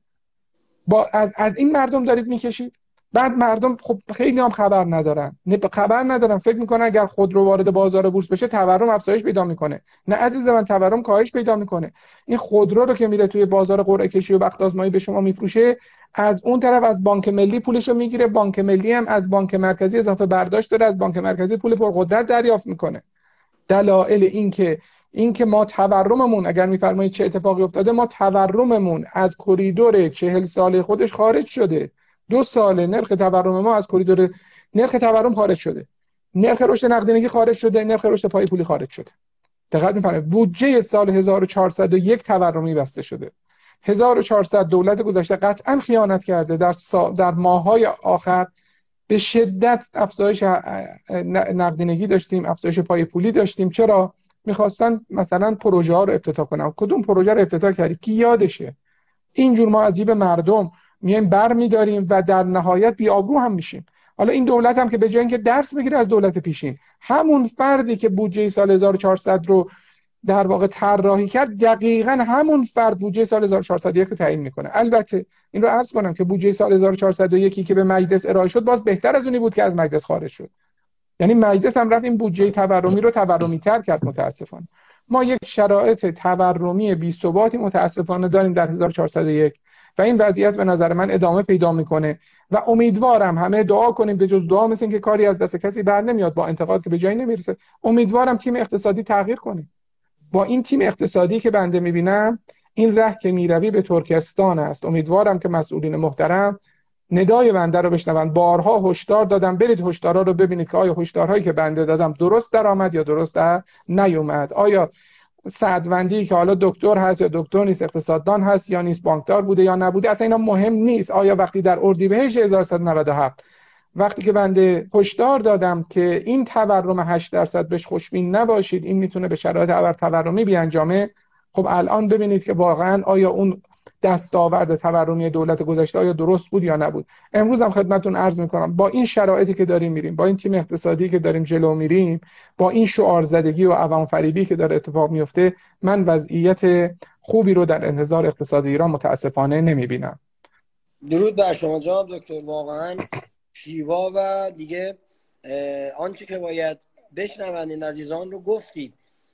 [SPEAKER 3] از این مردم دارید میکشید. بعد مردم خب خیلی هم خبر ندارن، فکر میکنن اگر خودرو وارد بازار بورس بشه تورم افزایش پیدا میکنه. نه عزیز من، تورم کاهش پیدا میکنه. این خودرو رو که میره توی بازار قرعه کشی و بخت آزمایی به شما میفروشه، از اون طرف از بانک ملی پولشو میگیره، بانک ملی هم از بانک مرکزی اضافه برداشت داره، از بانک مرکزی پول پرقدرت دریافت میکنه. دلایل اینکه ما تورممون، اگر میفرمایید چه اتفاقی افتاده، ما تورممون از کریدور 40 ساله خودش خارج شده. 2 ساله نرخ تورم ما از کریدور نرخ تورم خارج شده، نرخ رشد نقدینگی خارج شده، نرخ رشد پای پولی خارج شده. دقت می‌فرمایید. بودجه سال 1401 تورمی بسته شده. 1400 دولت گذشته قطعا خیانت کرده. در ماه‌های آخر به شدت افزایش نقدینگی داشتیم، افزایش پای پولی داشتیم. چرا؟ می‌خواستن مثلا پروژه ها رو افتتاح کنن. کدوم پروژه رو افتتاح کردی کی یادشه؟ اینجور ما از جیب مردم میایم بر میداریم و در نهایت بی‌آبرو هم میشیم. حالا این دولت هم که به جای اینکه درس بگیره از دولت پیشین، همون فردی که بودجه سال 1400 رو در واقع طراحی کرد، دقیقاً همون فرد بودجه سال 1401 رو تعیین میکنه. البته این رو عرض کنم که بودجه سال 1401 که به مجلس ارائه شد باز بهتر از اونی بود که از مجلس خارج شد. یعنی مجلس هم رفت این بودجه تورمی رو تورمی‌تر کرد. متاسفانه ما یک شرایط تورمی بی‌ثباتی متاسفانه داریم در 1401 و این وضعیت به نظر من ادامه پیدا میکنه و امیدوارم همه دعا کنیم، به جز دعا مثل که کاری از دست کسی بر نمیاد، با انتقاد که به جایی نمیرسه. امیدوارم تیم اقتصادی تغییر کنه. با این تیم اقتصادی که بنده میبینم، این ره که میروی به ترکستان است. امیدوارم که مسئولین محترم ندای بنده رو بشنون. بارها هشدار دادم، برید هشدارا رو ببینید که آیا هشدارهایی که بنده دادم درست در آمد یا درست در نیومد. آیا سعدوندی که حالا دکتر هست یا دکتر نیست، اقتصاددان هست یا نیست، بانکدار بوده یا نبوده، اصلا اینا مهم نیست. آیا وقتی در اردیبهشت 1397 وقتی که بنده هشدار دادم که این تورم 8% بهش خوشبین نباشید، این میتونه به شرایط تورمی بیانجامه، خب الان ببینید که واقعا آیا اون دستاورد تورمی دولت گذشته آیا درست بود یا نبود. امروز هم خدمتتون عرض میکنم با این شرایطی که داریم میریم، با این تیم اقتصادی که داریم جلو میریم، با این شعار زدگی و عوام فریبی که داره اتفاق میفته، من وضعیت خوبی رو در انحصار اقتصاد ایران متاسفانه نمیبینم.
[SPEAKER 1] درود بر شما جناب دکتر. واقعا شیوا و دیگه آنچه که باید بشنوند عزیزان رو گفتید.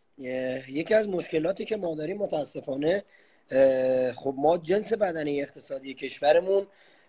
[SPEAKER 1] یکی از مشکلاتی که ما داریم متاسفانه، خب ما جنس بدنه اقتصادی کشورمون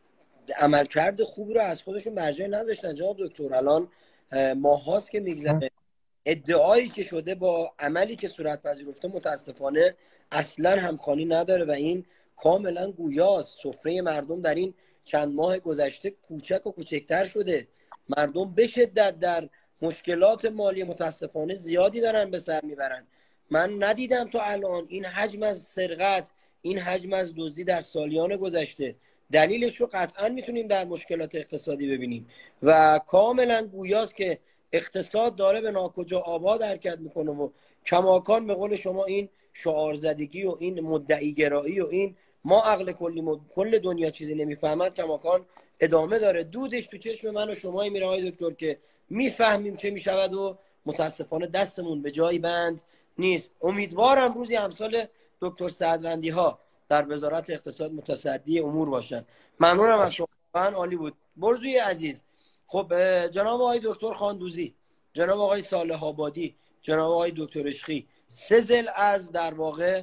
[SPEAKER 1] عملکرد خوب رو از خودشون مرجع نذاشتن جناب دکتر. الان ماهاست که میگذره ادعایی که شده با عملی که صورت پذیرفته متاسفانه اصلا همخوانی نداره و این کاملا گویاست. سفره مردم در این چند ماه گذشته کوچک و کوچکتر شده. مردم به شدت در مشکلات مالی متاسفانه زیادی دارن به سر میبرن. من ندیدم تا الان این حجم از سرقت، این حجم از دزدی در سالیان گذشته. دلیلش رو قطعا میتونیم در مشکلات اقتصادی ببینیم و کاملا گویاست که اقتصاد داره به ناکجا آباد حرکت میکنه و کماکان به قول شما این شعار زدگی و این مدعی گرایی و این ما عقل کل دنیا چیزی نمیفهمد کماکان ادامه داره. دودش تو چشم من و شما میره آقای دکتر که میفهمیم چه میشود و متاسفانه دستمون به جایی بند نیست. امیدوارم روزی امثال دکتر سعدوندی ها در وزارت اقتصاد متصدی امور باشن. ممنونم از شما، واقعا عالی بود. برزوی عزیز، خب جناب آقای دکتر خاندوزی، جناب آقای صالح آبادی، جناب آقای دکتر عشقی، سه ضلع از در واقع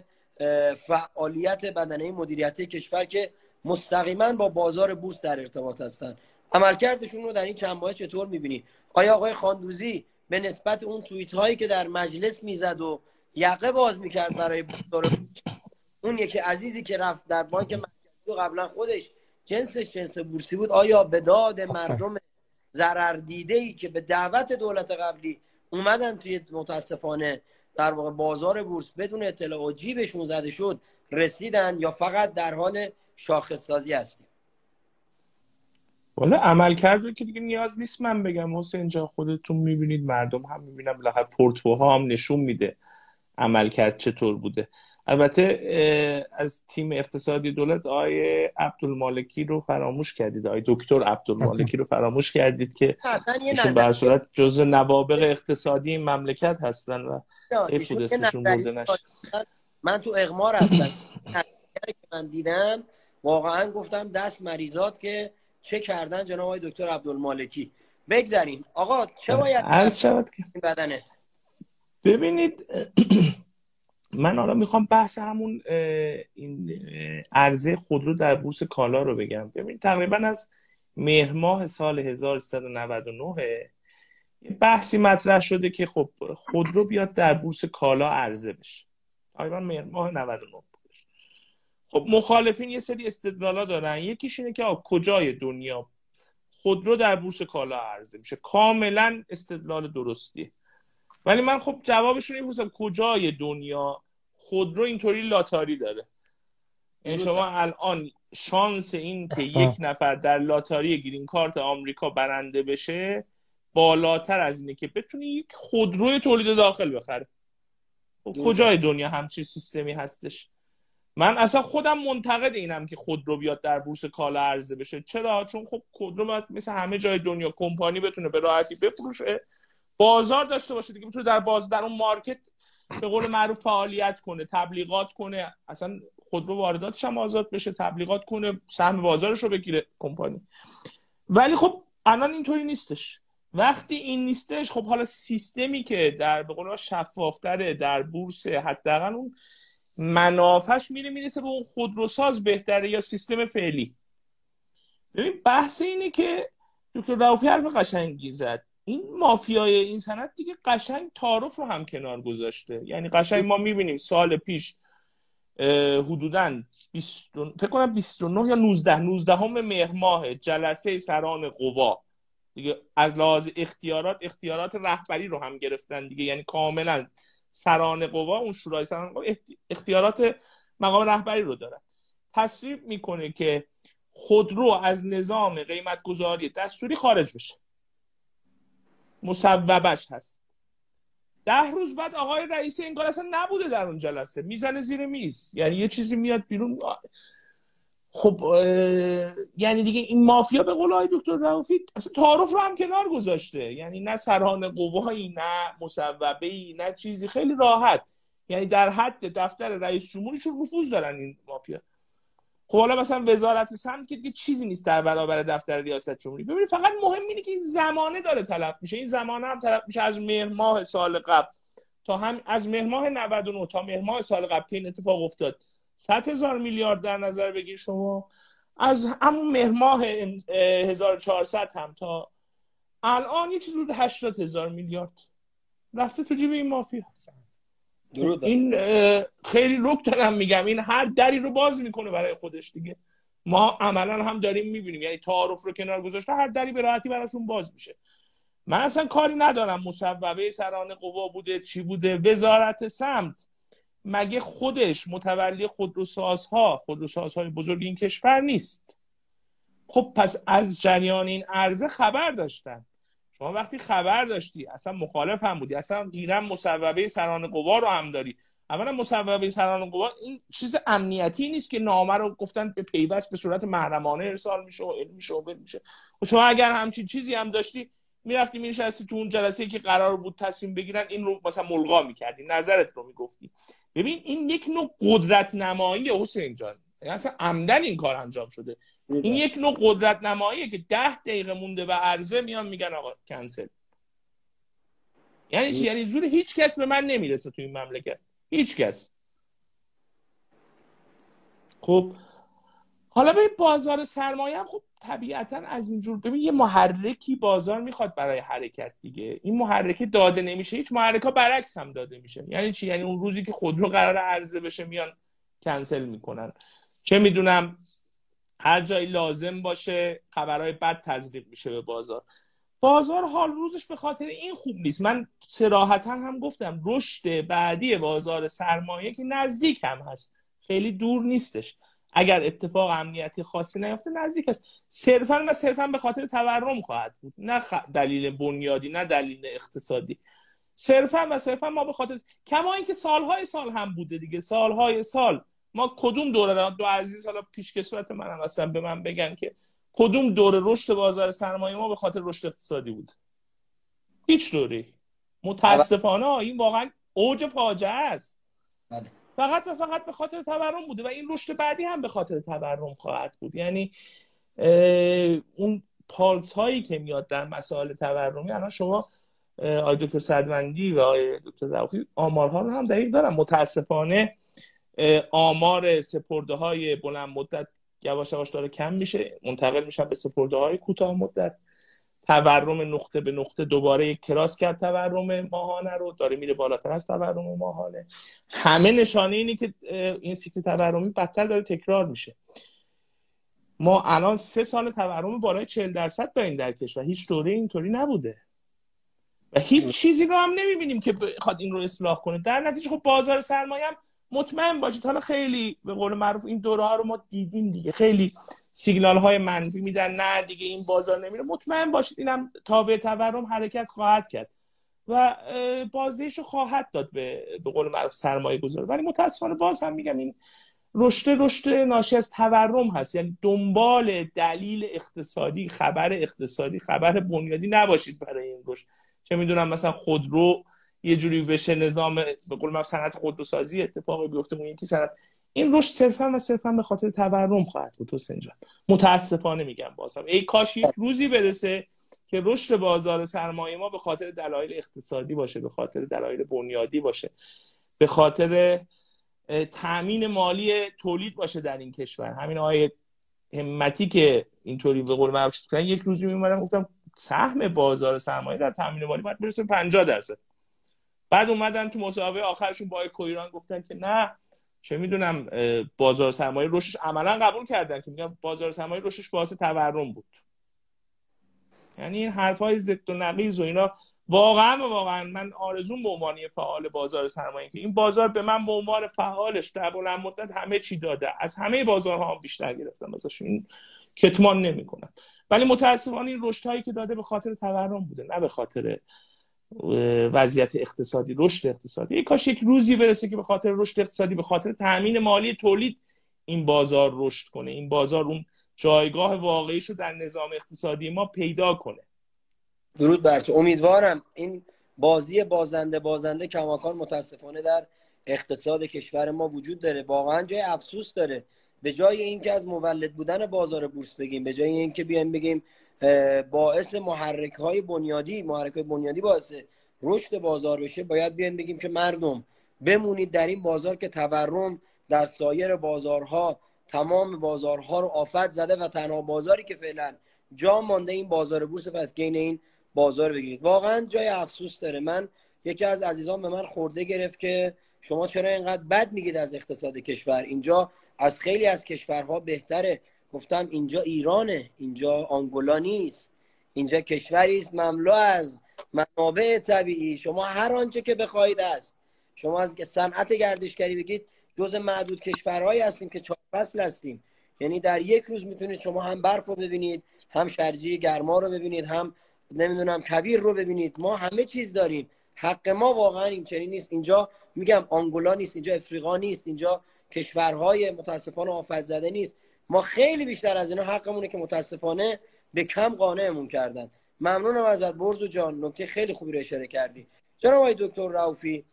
[SPEAKER 1] فعالیت بدنه مدیریتی کشور که مستقیما با بازار بورس در ارتباط هستند، عملکردشون رو در این چند ماه چطور می‌بینی؟ آیا آقای خاندوزی به نسبت اون توییت هایی که در مجلس میزد و یقه باز میکرد برای بازار اون یکی عزیزی که رفت در بانک مرکزی و قبلا خودش جنس بورسی بود، آیا به داد مردم ضرر دیده‌ای که به دعوت دولت قبلی اومدن توی متاسفانه در واقع بازار بورس بدون اطلاع و جیبشون زده شد رسیدن یا فقط در حال شاخص سازی هستیم؟
[SPEAKER 2] والا عمل کرده که دیگه نیاز نیست من بگم حسین جان، خودتون میبینید، مردم هم میبینن، بالاخره پورتفوها هم نشون میده عملکرد چطور بوده. البته از تیم اقتصادی دولت آقای عبدالمالکی رو فراموش کردید، آقای دکتر عبدالمالکی رو فراموش کردید که ایشون به هر صورت جزء نوابغ اقتصادی این مملکت هستن و حیف بود اسمشون برده نشه.
[SPEAKER 1] من تو اغمار هستم که من دیدم واقعا گفتم دست مریضات که چه کردن جناب آقای دکتر عبدالمالکی. بگذاریم آقا چه باید
[SPEAKER 2] عرض شود که
[SPEAKER 1] بدنه؟
[SPEAKER 2] ببینید من حالا میخوام بحث همون این عرضه خودرو در بورس کالا رو بگم. ببینید تقریبا از مهر ماه سال 1399 بحثی مطرح شده که خب خودرو بیاد در بورس کالا عرضه بشه. تقریبا مهر ماه 99 بودش. خب مخالفین یه سری استدلالا دارن. یکیش اینه که کجای دنیا خودرو در بورس کالا عرضه میشه، کاملا استدلال درستیه. ولی من خب جوابشون این بودم کجای دنیا خودرو اینطوری لاتاری داره. یعنی شما الان شانس این که یک نفر در لاتاری گرین کارت آمریکا برنده بشه بالاتر از اینه که بتونی یک خودروی تولید داخل بخره. کجای دنیا همچین سیستمی هستش؟ من اصلا خودم منتقد اینم که خودرو بیاد در بورس کالا عرضه بشه. چرا؟ چون خب خودرو باید مثل همه جای دنیا کمپانی بتونه به راحتی بفروشه، بازار داشته باشه دیگه، بتونه در اون مارکت به قول معروف فعالیت کنه، تبلیغات کنه، اصلا خودرو وارداتش هم آزاد بشه، تبلیغات کنه، سهم بازارش رو بگیره کمپانی. ولی خب الان اینطوری نیستش. وقتی این نیستش خب حالا سیستمی که در به قول شفافتره در بورس حداقل اون منافعش میرسه به اون خودروساز بهتره یا سیستم فعلی. ببین بحث اینه که دکتر رؤوفی حرف قشنگی زد. این مافیای این صنعت دیگه قشنگ تعارف رو هم کنار گذاشته. یعنی قشنگ ما میبینیم سال پیش حدوداً فکر کنم 29 یا 19 مهر ماه جلسه سران قوا دیگه از لحاظ اختیارات رهبری رو هم گرفتن دیگه، یعنی کاملا سران قوا، اون شورای سران قوا اختیارات مقام رهبری رو دارن. تصویب میکنه که خودرو از نظام قیمت گذاری دستوری خارج بشه، مصوبش هست. 10 روز بعد آقای رئیسی انگار اصلا نبوده در اون جلسه، میزنه زیر میز، یعنی یه چیزی میاد بیرون. خب یعنی دیگه این مافیا به قول آقای دکتر رئوفی اصلا تعارف رو هم کنار گذاشته، یعنی نه سران قوایی، نه مصوبه‌ای، نه چیزی، خیلی راحت، یعنی در حد دفتر رئیس جمهورشون نفوذ دارن این مافیا. خب حالا مثلا وزارت سمت که دیگه چیزی نیست در برابر دفتر ریاست جمهوری. ببینید فقط مهم اینه که این زمانه داره طلب میشه، این زمانه هم طلب میشه از مهر ماه سال قبل تا هم از مهر ماه 99 تا مهر ماه سال قبل که این اتفاق افتاد 100,000 میلیارد در نظر بگیر شما، از همون مهر ماه 1400 هم تا الان یه چیز حدود 80,000 میلیارد رفته تو جیب این مافیا. این خیلی رک دارم میگم، این هر دری رو باز میکنه برای خودش دیگه. ما عملا هم داریم میبینیم، یعنی تعارف رو کنار گذاشته، هر دری به راحتی براشون باز میشه. من اصلا کاری ندارم مصوبه سران قوا بوده چی بوده، وزارت سمت مگه خودش متولی خودروسازهای بزرگ این کشور نیست؟ خب پس از جریان این عرضه خبر داشتن. شما وقتی خبر داشتی اصلا مخالف هم بودی، اصلا گیرم مصوبه سران قوا رو هم داری. اولا مصوبه سران قوا این چیز امنیتی نیست که نامه رو گفتن به پیوست به صورت محرمانه ارسال میشه و میشه. و شما اگر همچین چیزی هم داشتی میرفتی مینشستی تو اون جلسه که قرار بود تصمیم بگیرن، این رو مثلا ملغا میکردی، نظرت رو میگفتی. ببین این یک نوع قدرت نمایی حسین جان، یعنی اصلا عمدن این کار انجام شده. این یک نوع قدرت نماییه که 10 دقیقه مونده به عرضه میان میگن آقا کنسل. یعنی چی؟ یعنی زور هیچ کس به من نمیرسه تو این مملکت، هیچ کس. خب حالا به بازار سرمایه هم خب طبیعتا از اینجور، ببین یه محرکی بازار میخواد برای حرکت دیگه، این محرک داده نمیشه، هیچ محرکا برعکس هم داده میشه. یعنی چی؟ یعنی اون روزی که خودرو قرار عرضه بشه میان کنسل میکنن، چه میدونم هر جایی لازم باشه خبرهای بد تزریق میشه به بازار حال روزش به خاطر این خوب نیست. من صراحتا هم گفتم رشد بعدی بازار سرمایه که نزدیک هم هست، خیلی دور نیستش، اگر اتفاق امنیتی خاصی نیفته نزدیک است. صرفا به خاطر تورم خواهد بود، نه دلیل بنیادی، نه دلیل اقتصادی. صرفا ما به خاطر، کما اینکه سالهای سال هم بوده دیگه، سالهای سال ما کدوم دوره دو عزیز حالا پیشکسوت منم اصلا به من بگن که کدوم دوره رشد بازار سرمایه ما به خاطر رشد اقتصادی بود؟ هیچ دوره. متاسفانه این واقعا اوج فاجعه است.
[SPEAKER 1] بله.
[SPEAKER 2] فقط به خاطر تورم بوده و این رشد بعدی هم به خاطر تورم خواهد بود. یعنی اون پالس هایی که میاد در مسائل تورمی، الان شما آقای دکتر سعدوندی و آقای دکتر رئوفی آمارها رو هم دقیق دارن. متاسفانه آمار سپرده های بلند مدت یواش یواش داره کم میشه، منتقل میشن به سپرده های کوتاه مدت. تورم نقطه به نقطه دوباره یک کراس کرد، تورم ماهانه رو داره میره بالاتر از تورم ماهانه. همه نشانه اینه که این سیکل تورمی بدتر داره تکرار میشه. ما الان 3 سال تورم بالای 40% داریم در کشور، هیچ دوره اینطوری نبوده و هیچ چیزی رو هم نمیبینیم که بخواد این رو اصلاح کنه. در نتیجه خب بازار سرمایه هم مطمئن باشید حالا خیلی به قول معروف این دوره ها رو ما دیدیم دیگه، خیلی سیگنال های منفی میدن نه دیگه این بازار نمیره. مطمئن باشید اینم تابع تورم حرکت خواهد کرد و بازدهیش رو خواهد داد به قول معروف سرمایه گذار. ولی متاسفانه باز هم میگم این رشد ناشی از تورم هست. یعنی دنبال دلیل اقتصادی، خبر بنیادی نباشید برای این رشد. چه میدونم مثلا خودرو یه جوری بشه، نظام به قول معروف صنعت خودروسازی اتفاقی بیفته اون یکی صنعت، این رشد صرفا به خاطر تورم خواهد بود حسین جان. متاسفانه میگم بازم ای کاش یک روزی برسه که رشد بازار سرمایه ما به خاطر دلایل اقتصادی باشه، به خاطر دلایل بنیادی باشه، به خاطر تامین مالی تولید باشه در این کشور. همین آقای همتی که اینطوری به قول معروف یک روزی میومدم گفتم سهم بازار سرمایه در تامین مالی باید برسه 50%. بعد اومدن تو مسابقه آخرشون با کویران گفتن که نه چه میدونم بازار سرمایه رشدش عملا قبول کردن که میگن بازار سرمایه رشدش باعث تورم بود. یعنی این حرفای ضد و نقیض و اینا واقعا من آرزوم به عنوان فعال بازار سرمایه که این بازار به من به عنوان فعالش در بلند مدت همه چی داده، از همه بازارها هم بیشتر گرفتم ازش، این کتمان نمی‌کنم. ولی متاسفانه این رشدهایی که داده به خاطر تورم بوده، نه به خاطر وضعیت اقتصادی، رشد اقتصادی. کاش یک روزی برسه که به خاطر رشد اقتصادی، به خاطر تأمین مالی تولید این بازار رشد کنه، این بازار اون جایگاه واقعیش رو در نظام اقتصادی ما پیدا کنه.
[SPEAKER 1] درود بر تو. امیدوارم این بازی بازنده کماکان متاسفانه در اقتصاد کشور ما وجود داره. واقعا جای افسوس داره. به جای اینکه از مولد بودن بازار بورس بگیم، به جای اینکه بیایم بگیم باعث محرک‌های بنیادی باعث رشد بازار بشه، باید بیایم بگیم که مردم بمونید در این بازار که تورم در سایر بازارها تمام بازارها رو آفت زده و تنها بازاری که فعلا جا مانده این بازار بورس، پس گین این بازار بگیرید. واقعا جای افسوس داره. من یکی از عزیزان به من خورده گرفت که شما چرا اینقدر بد میگید از اقتصاد کشور، اینجا از خیلی از کشورها بهتره. گفتم اینجا ایرانه، اینجا آنگولا نیست، اینجا کشوری است مملو از منابع طبیعی. شما هر آنچه که بخواید است. شما از صنعت گردشگری بگید، جز معدود کشورهایی هستیم که 4 فصل هستیم. یعنی در یک روز میتونید شما هم برف رو ببینید، هم شرجی گرما رو ببینید، هم نمیدونم کویر رو ببینید. ما همه چیز داریم. حق ما واقعا این چنین نیست. اینجا میگم آنگولا نیست، اینجا افریقا نیست، اینجا کشورهای متاسفانه آفت زده نیست. ما خیلی بیشتر از اینا حقمونه که متاسفانه به کم قانعمون کردن. ممنونم ازت برزو جان، نکته خیلی خوبی رو اشاره کردی. جناب آقای دکتر رؤوفی،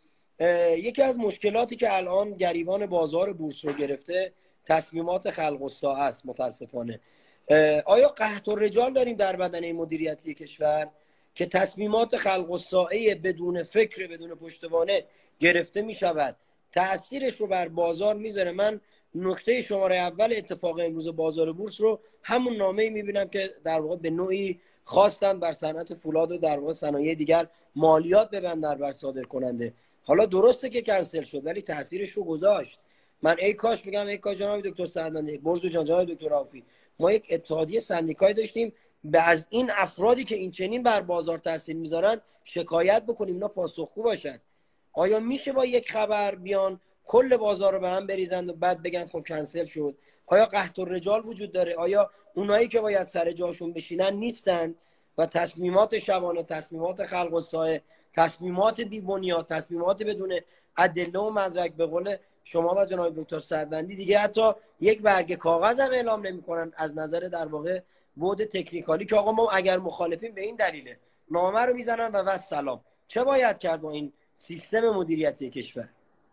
[SPEAKER 1] یکی از مشکلاتی که الان گریبان بازار بورس رو گرفته تصمیمات خلق الساعه است متاسفانه. آیا قحط الرجال داریم در بدنه مدیریتی کشور که تصمیمات خلق الساعه بدون فکر، بدون پشتوانه گرفته می شود، تأثیرش رو بر بازار میذاره؟ من نکته شماره اول اتفاق امروز بازار بورس رو همون نامه‌ای میبینم که در واقع به نوعی خواستن بر صنعت فولاد و در واقع صنایع دیگر مالیات ببندن بر صادر کننده. حالا درسته که کنسل شد ولی تأثیرش رو گذاشت. من ای کاش جناب دکتر سعدمندی، برزو جان، جناب دکتر رؤوفی، ما یک اتحادیه سندیکایی داشتیم از این افرادی که این چنین بر بازار تاثیر میذارن شکایت بکنیم، اینا پاسخگو باشن. آیا میشه با یک خبر بیان کل بازار رو به هم بریزند و بعد بگن خب کنسل شد؟ آیا قحط الرجال وجود داره؟ آیا اونایی که باید سر جاشون بشینن نیستند و تصمیمات شبانه، تصمیمات خلق الساعه، تصمیمات بی بنیاد، تصمیمات بدون ادله و مدرک، به قول شما و جناب دکتر سعدمندی، دیگه حتی یک برگ کاغذ هم اعلام نمی‌کنن از نظر در واقع بعد تکنیکالی که آقا ما اگر مخالفیم به این دلیله، نامه رو میزنن و سلام. چه باید کرد با این سیستم مدیریتی کشور؟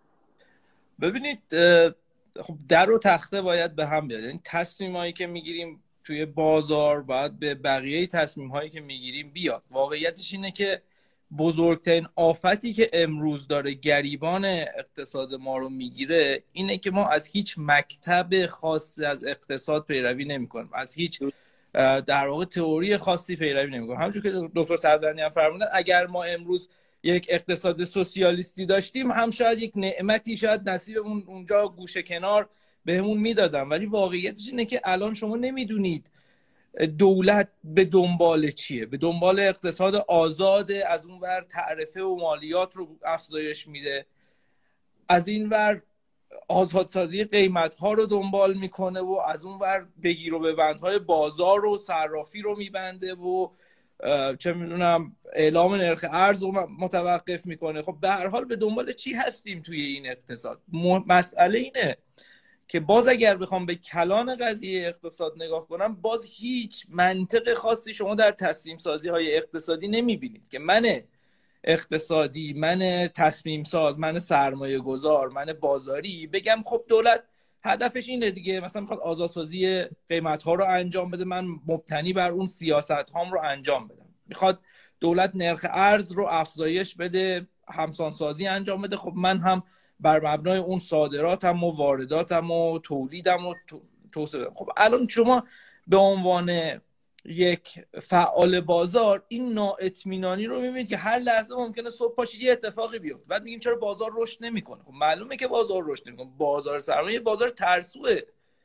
[SPEAKER 4] ببینید، خب در و تخته باید به هم بیاد. یعنی تصمیمایی که میگیریم توی بازار باید به بقیه تصمیمایی که میگیریم بیاد. واقعیتش اینه که بزرگترین آفتی که امروز داره گریبان اقتصاد ما رو میگیره اینه که ما از هیچ مکتب خاصی از اقتصاد پیروی نمی‌کنیم، از هیچ در واقع تئوری خاصی پیروی نمی‌کنیم. همونجور که دکتر سعدمندی هم فرمودن، اگر ما امروز یک اقتصاد سوسیالیستی داشتیم هم شاید یک نعمتی شاید نصیبمون اونجا گوشه کنار بهمون میدادن، ولی واقعیتش اینه که الان شما نمیدونید دولت به دنبال چیه. به دنبال اقتصاد آزاده، از اون ور تعرفه و مالیات رو افزایش میده، از این ور آزادسازی قیمت‌ها رو دنبال میکنه و از اون ور بگیر و ببندهای بازار و صرافی رو میبنده و چه میدونم اعلام نرخ ارز رو متوقف میکنه. خب به هر حال به دنبال چی هستیم توی این اقتصاد؟ مسئله اینه که باز اگر بخوام به کلان قضیه اقتصاد نگاه کنم، باز هیچ منطق خاصی شما در تصمیم سازی های اقتصادی نمیبینید که من اقتصادی، من تصمیم ساز، من سرمایه گذار، من بازاری بگم خب دولت هدفش اینه دیگه، مثلا میخواد آزادسازی قیمت ها رو انجام بده، من مبتنی بر اون سیاست هام رو انجام بدم. میخواد دولت نرخ ارز رو افزایش بده، همسانسازی انجام بده، خب من هم بر مبنای اون صادراتم و وارداتم و تولیدم و توسعه بدم. خب الان شما به عنوان یک فعال بازار این نااطمینانی رو میبینید که هر لحظه ممکنه صبح پاشید یه اتفاقی بیفته. بعد میگیم چرا بازار رشد نمیکنه؟ خب معلومه که بازار رشد نمیکنه. بازار سرمایه بازار ترسوه.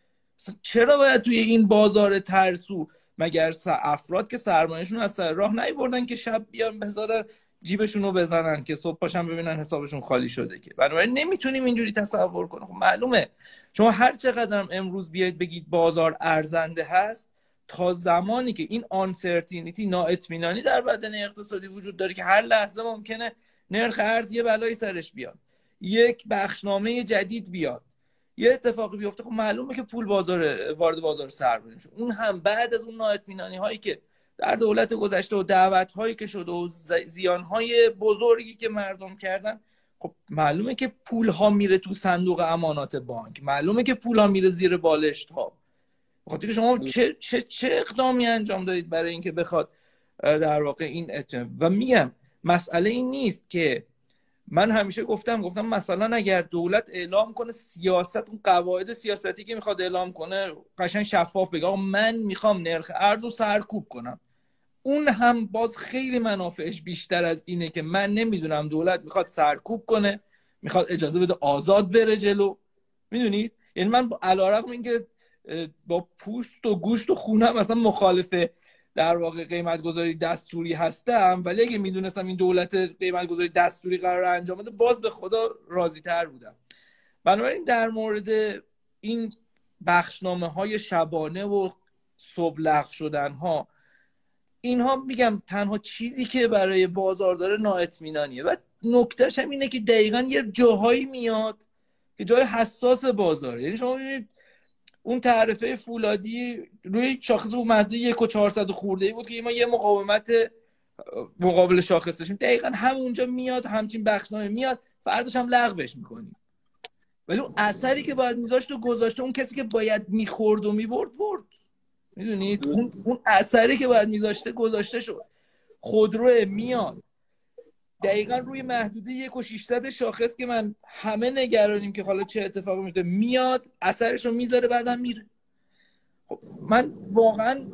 [SPEAKER 4] چرا باید توی این بازار ترسو مگر افراد که سرمایه‌شون از سر راه نیوردن که شب بیان بذارن جیبشون رو بزنن که صبح پاشن ببینن حسابشون خالی شده؟ که بنابراین نمیتونیم اینجوری تصور کنیم. خب معلومه شما هر چقدر امروز بیاید بگید بازار ارزنده هست، تا زمانی که این آنسرتینیتی، نااطمینانی در بدن اقتصادی وجود داره که هر لحظه ممکنه نرخ ارز یه بلایی سرش بیاد، یک بخشنامه جدید بیاد، یه اتفاقی بیفته، خب معلومه که پول وارد بازار سرمایه میشه. اون هم بعد از اون نااطمینانی هایی که در دولت گذشته و دعوت هایی که شده و زیان های بزرگی که مردم کردن، خب معلومه که پول ها میره تو صندوق امانات بانک، معلومه که پول ها میره زیر بالشت ها. بخاطر که شما چه اقدامی انجام دادید برای اینکه بخواد در واقع این و میگم مسئله این نیست که من همیشه گفتم مثلا اگر دولت اعلام کنه سیاست، اون قواعد سیاستی که میخواد اعلام کنه قشنگ شفاف بگه آقا من میخوام نرخ ارز رو سرکوب کنم، اون هم باز خیلی منافعش بیشتر از اینه که من نمیدونم دولت میخواد سرکوب کنه، میخواد اجازه بده آزاد بره جلو. میدونید یعنی من علیرغم اینکه با پوست و گوشت و خونم مثلا مخالف در واقع قیمت گذاری دستوری هستم، ولی اگه میدونستم این دولت قیمت گذاری دستوری قرار انجام بده باز به خدا راضی تر بودم. بنابراین در مورد این بخشنامه های شبانه و صبح لغو شدن ها، اینها میگم تنها چیزی که برای بازار داره نااطمینانیه. و نکتهش هم اینه که دقیقاً یه جاهایی میاد که جای حساس بازاره. یعنی شما ببینید اون تعرفه فولادی روی شاخص محدود 1.4 خورده‌ای بود که ما یه مقاومت مقابل شاخص داشتیم، دقیقاً همونجا میاد همچین بخشنامه میاد، فرداش هم لغوش میکنیم. ولی اون اثری که باید میذاشت و گذاشته، اون کسی که باید میخورد و میبرد برد. میدونید اون اثری که باید میذاشته گذاشته شد. خودرو میاد دقیقاً روی محدوده 1.6 شاخص که من همه نگرانیم که حالا چه اتفاقی میفته، میاد اثرش رو میذاره بعدم میره. خب من واقعاً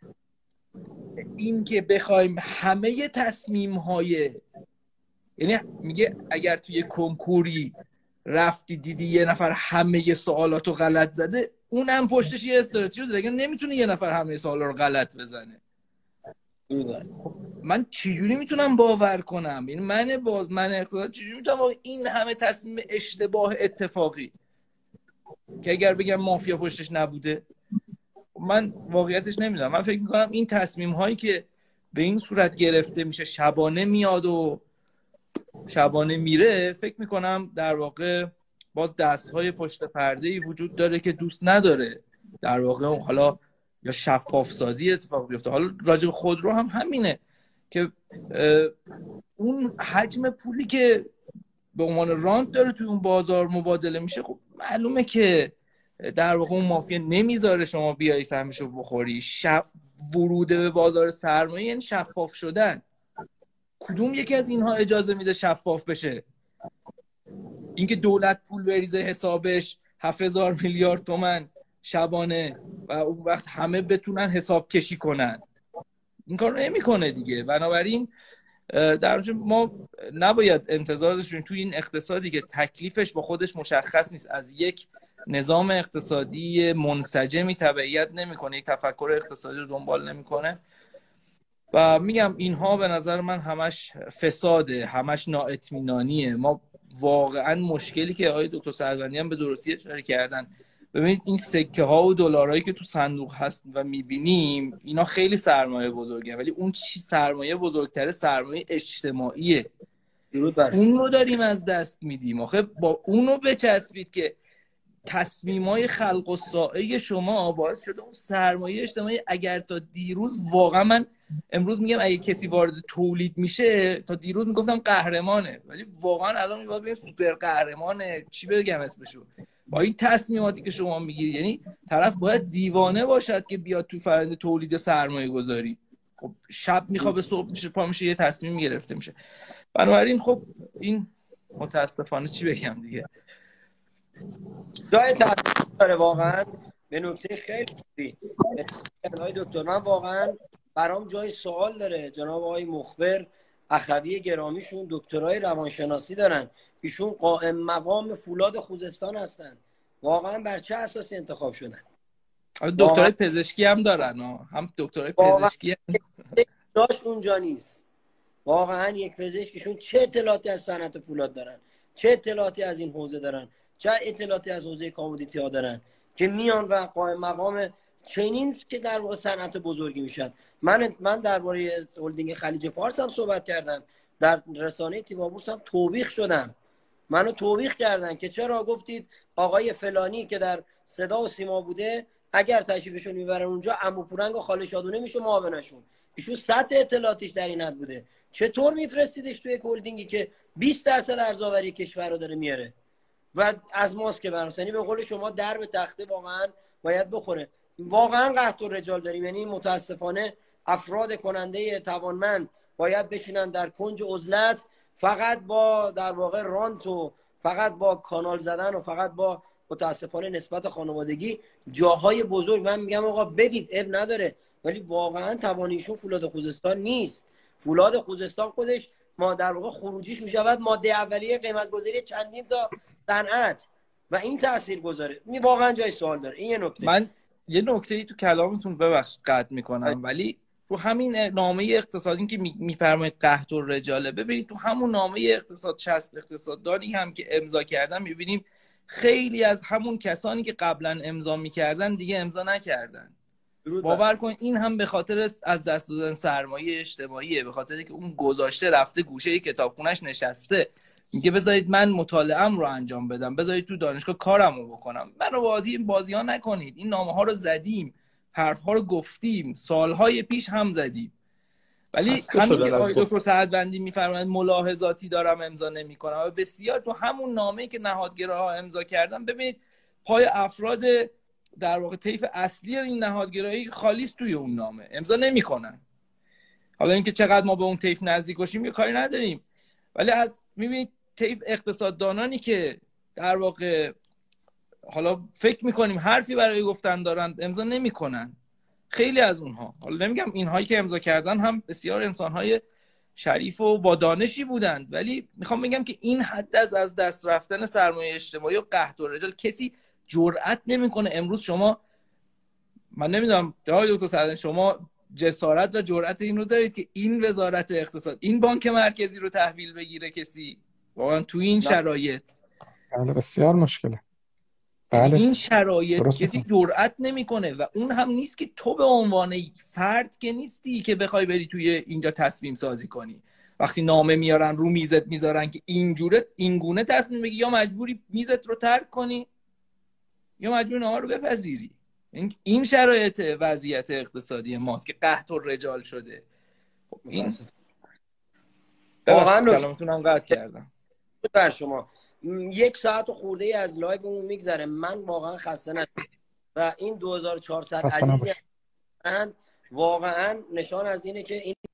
[SPEAKER 4] این که بخوایم همه تصمیم های، یعنی میگه اگر توی کنکوری رفتی دیدی یه نفر همه سوالاتو غلط زده، اونم پشتش یه استراتژی رو دیگه نمیتونه یه نفر همه سوالا رو غلط بزنه. خب من چجوری میتونم باور کنم؟ این من اقتصاد چجوری میتونم این همه تصمیم اشتباه اتفاقی که اگر بگم مافیا پشتش نبوده، من واقعیتش نمیدونم. من فکر میکنم این تصمیم هایی که به این صورت گرفته میشه، شبانه میاد و شبانه میره، فکر میکنم در واقع باز دستهای پشت پرده‌ای وجود داره که دوست نداره در واقع حالا یا شفاف سازی اتفاق بیفته. حالا راجع به خودرو هم همینه که اون حجم پولی که به عنوان رانت داره توی اون بازار مبادله میشه، خب معلومه که در واقع اون مافیا نمیذاره شما بیایی سهمشو بخوری. ورود به بازار سرمایه یعنی شفاف شدن. کدوم یکی از اینها اجازه میده شفاف بشه؟ اینکه دولت پول بریزه حسابش 7000 میلیارد تومان شبانه و اون وقت همه بتونن حساب کشی کنن، این کار رو نمیکنه دیگه. بنابراین در واقع ما نباید انتظار داشتیم توی این اقتصادی که تکلیفش با خودش مشخص نیست، از یک نظام اقتصادی منسجمی تبعیت نمیکنه، یک تفکر اقتصادی رو دنبال نمیکنه. و میگم اینها به نظر من همش فساده، همش نااطمینانیه. ما واقعا مشکلی که آقای دکتر سروندی هم به درستی اشاره کردن، ببینید این سکه ها و دلارایی که تو صندوق هست و میبینیم اینا خیلی سرمایه بزرگه، ولی اون چی سرمایه بزرگتره؟ سرمایه اجتماعیه. اون رو داریم از دست میدیم. آخه با اونو بچسبید که تصمیمای خلق و سائه شما باعث شده اون سرمایه اجتماعی، اگر تا دیروز واقعا من امروز میگم اگه کسی وارد تولید میشه، تا دیروز میگفتم قهرمانه، ولی واقعا الان میگم بگم سوپر قهرمانه، چی بگم اسمشو. با این تصمیماتی که شما میگیری، یعنی طرف باید دیوانه باشد که بیاد تو فرآیند تولید سرمایه گذاری. خب شب میخوابه صبح میشه پا میشه یه تصمیم گرفته میشه. بنابراین خب این متاسفانه چی بگم دیگه،
[SPEAKER 1] جای تحقیق داره واقعا. به نکته خیلی آقای دکتر. من واقعا برام جای سوال داره. جناب آقای مخبر اخوی گرامیشون دکترای روانشناسی دارن، ایشون قائم مقام فولاد خوزستان هستن. واقعا بر چه اساسی انتخاب شدن؟
[SPEAKER 4] دکترای پزشکی هم دارن هم دکترای پزشکی
[SPEAKER 1] داشت اونجا نیست. واقعا یک پزشکشون چه اطلاعاتی از صنعت فولاد دارن، چه اطلاعاتی از این حوزه دارن، چه اطلاعاتی از حوزه کامودیتی ها دارن که میان و قائم مقام چنین که در واقع صنعت بزرگی میشن. من درباره هلدینگ خلیج فارس هم صحبت کردم، در رسانه تیوابورس هم توبیخ شدم. منو توبیخ کردن که چرا گفتید آقای فلانی که در صدا و سیما بوده اگر تشریفشون میبرن اونجا عمو پورنگ و خاله شادونه میشه معاونشون. ایشون سطح اطلاعاتش در این حد بوده، چطور میفرستیدش توی هلدینگی که 20% ارزآوری کشور رو داره میاره و از ماست که براسنی به قول شما در به تخته واقعا باید بخوره. واقعا قحط الرجال داریم، یعنی متاسفانه افراد کننده توانمند باید بشینن در کنج عزلت فقط با در واقع رانت و فقط با کانال زدن و فقط با متاسفانه نسبت خانوادگی جاهای بزرگ. من میگم آقا بدید، اب نداره، ولی واقعا توانیشون فولاد خوزستان نیست. فولاد خوزستان خودش ما در واقع خروجیش میشود ماده اولیه قیمت گذاری چندین تا صنعت و این تأثیر گذاره. واقعا جای سوال داره. این یه نکته.
[SPEAKER 4] من یه نکته‌ای تو کلامتون ببخشید قطع میکنم، ولی تو همین نامه اقتصادی که میفرمایید قحط الرجاله، ببینید تو همون نامه اقتصاد 60 اقتصاددانی هم که امضا کردن میبینیم خیلی از همون کسانی که قبلا امضا میکردن دیگه امضا نکردن. باور کن این هم به خاطر از دست دادن سرمایه اجتماعیه، به خاطر که اون گذاشته رفته گوشه کتابخونه‌اش نشسته میگه بذارید من مطالعه‌ام رو انجام بدم، بذارید تو دانشگاه کارمو بکنم. منو بازی ها نکنید. این نامه ها رو زدیم، حرف ها رو گفتیم، سالهای پیش هم زدیم، ولی همین آقای دکتر سعدوندی میفرمایند ملاحظاتی دارم امضا نمی‌کنم و بسیار تو همون نامه‌ای که نهادگراها امضا کردن ببینید پای افراد در واقع طیف اصلی این نهادگرایی خالی است، توی اون نامه امضا نمی‌کنن. حالا اینکه چقدر ما به اون طیف نزدیک باشیم یه کاری نداریم، ولی از می‌بینید طیف اقتصاددانانی که در واقع حالا فکر می‌کنیم حرفی برای گفتن دارن امضا نمی‌کنن. خیلی از اونها، حالا نمیگم اینهایی که امضا کردن هم بسیار انسان‌های شریف و با دانشی بودند، ولی میخوام بگم که این حد از دست رفتن سرمایه اجتماعی و قحط الرجال کسی جرئت نمیکنه. امروز شما، من نمیدونم آقای دکتر سعدوندی، شما جسارت و جرأت این رو دارید که این وزارت اقتصاد، این بانک مرکزی رو تحویل بگیره کسی؟ واقعا تو این شرایط
[SPEAKER 3] بسیار مشکله.
[SPEAKER 4] بله. این شرایط کسی جرئت نمیکنه و اون هم نیست که تو به عنوان فرد که نیستی که بخوای بری توی اینجا تصمیم سازی کنی. وقتی نامه میارن رو میزت میذارن که این گونه تصمیم بگی، یا مجبوری میزت رو ترک کنی یا مجبوری نامه رو بپذیری. این شرایط وضعیت اقتصادی ماست که قحط الرجال شده. این واقعا کلامتونم قطع کردم
[SPEAKER 1] بر شما. 1 ساعت و خورده ای از لایومون میگذره، من واقعا خسته نشدم و این 2400 عزیزی واقعا نشان از اینه که این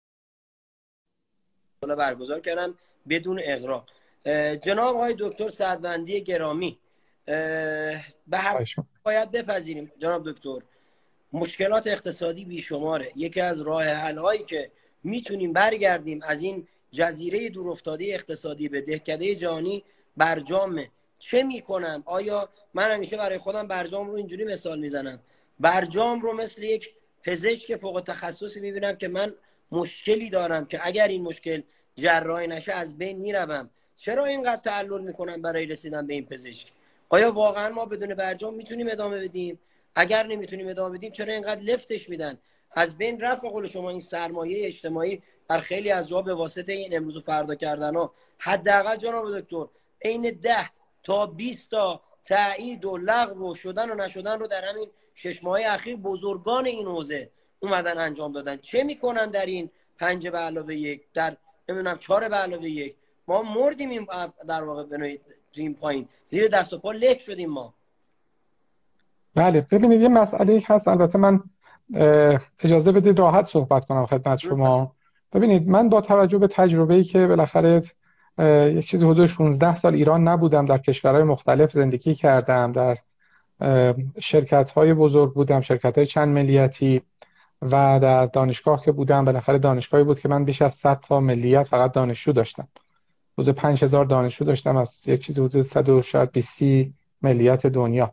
[SPEAKER 1] برگزار کردم بدون اغراق. جناب آقای دکتر سعدوندی گرامی، به هر باید بپذیریم جناب دکتر مشکلات اقتصادی بیشماره. یکی از راه حل هایی که میتونیم برگردیم از این جزیره دورافتاده اقتصادی به دهکده جهانی برجامه. چه میکنند؟ آیا من همیشه برای خودم برجام رو اینجوری مثال میزنم، برجام رو مثل یک پزشک فوق تخصصی میبینم که من مشکلی دارم که اگر این مشکل جراحی نشه از بین میروم. چرا اینقدر تعلل میکنم برای رسیدن به این پزشک؟ آیا واقعا ما بدون برجام میتونیم ادامه بدیم؟ اگر نمیتونیم ادامه بدیم چرا اینقدر لفتش میدن؟ از بین رفت به قول شما این سرمایه اجتماعی در خیلی از جا به واسطه این امروز و فردا کردن ها. حداقل جناب دکتر بین 10 تا 20 تا تایید و لغو و شدن و نشدن رو در همین 6 ماه اخیر بزرگان این حوزه اومدن انجام دادن. چه میکنن در این 5 به علاوه 1، در نمیدونم 4 به علاوه 1؟ ما مردیم این در واقع بنوید تو این پایین، زیر دست و پا له شدیم ما.
[SPEAKER 3] بله ببینید یه مسئله هست، البته من اجازه بدید راحت صحبت کنم خدمت شما. ببینید من با توجه به تجربه‌ای که بالاخره یک چیزی حدود 16 سال ایران نبودم، در کشورهای مختلف زندگی کردم، در شرکت‌های بزرگ بودم، شرکت‌های چند ملیتی، و در دانشگاه که بودم بالاخره دانشگاهی بود که من بیش از 100 تا ملیت فقط دانشجو داشتم. حدود 5000 دانشجو داشتم از یک چیزی حدود 100 و شاید 20 ملیت دنیا.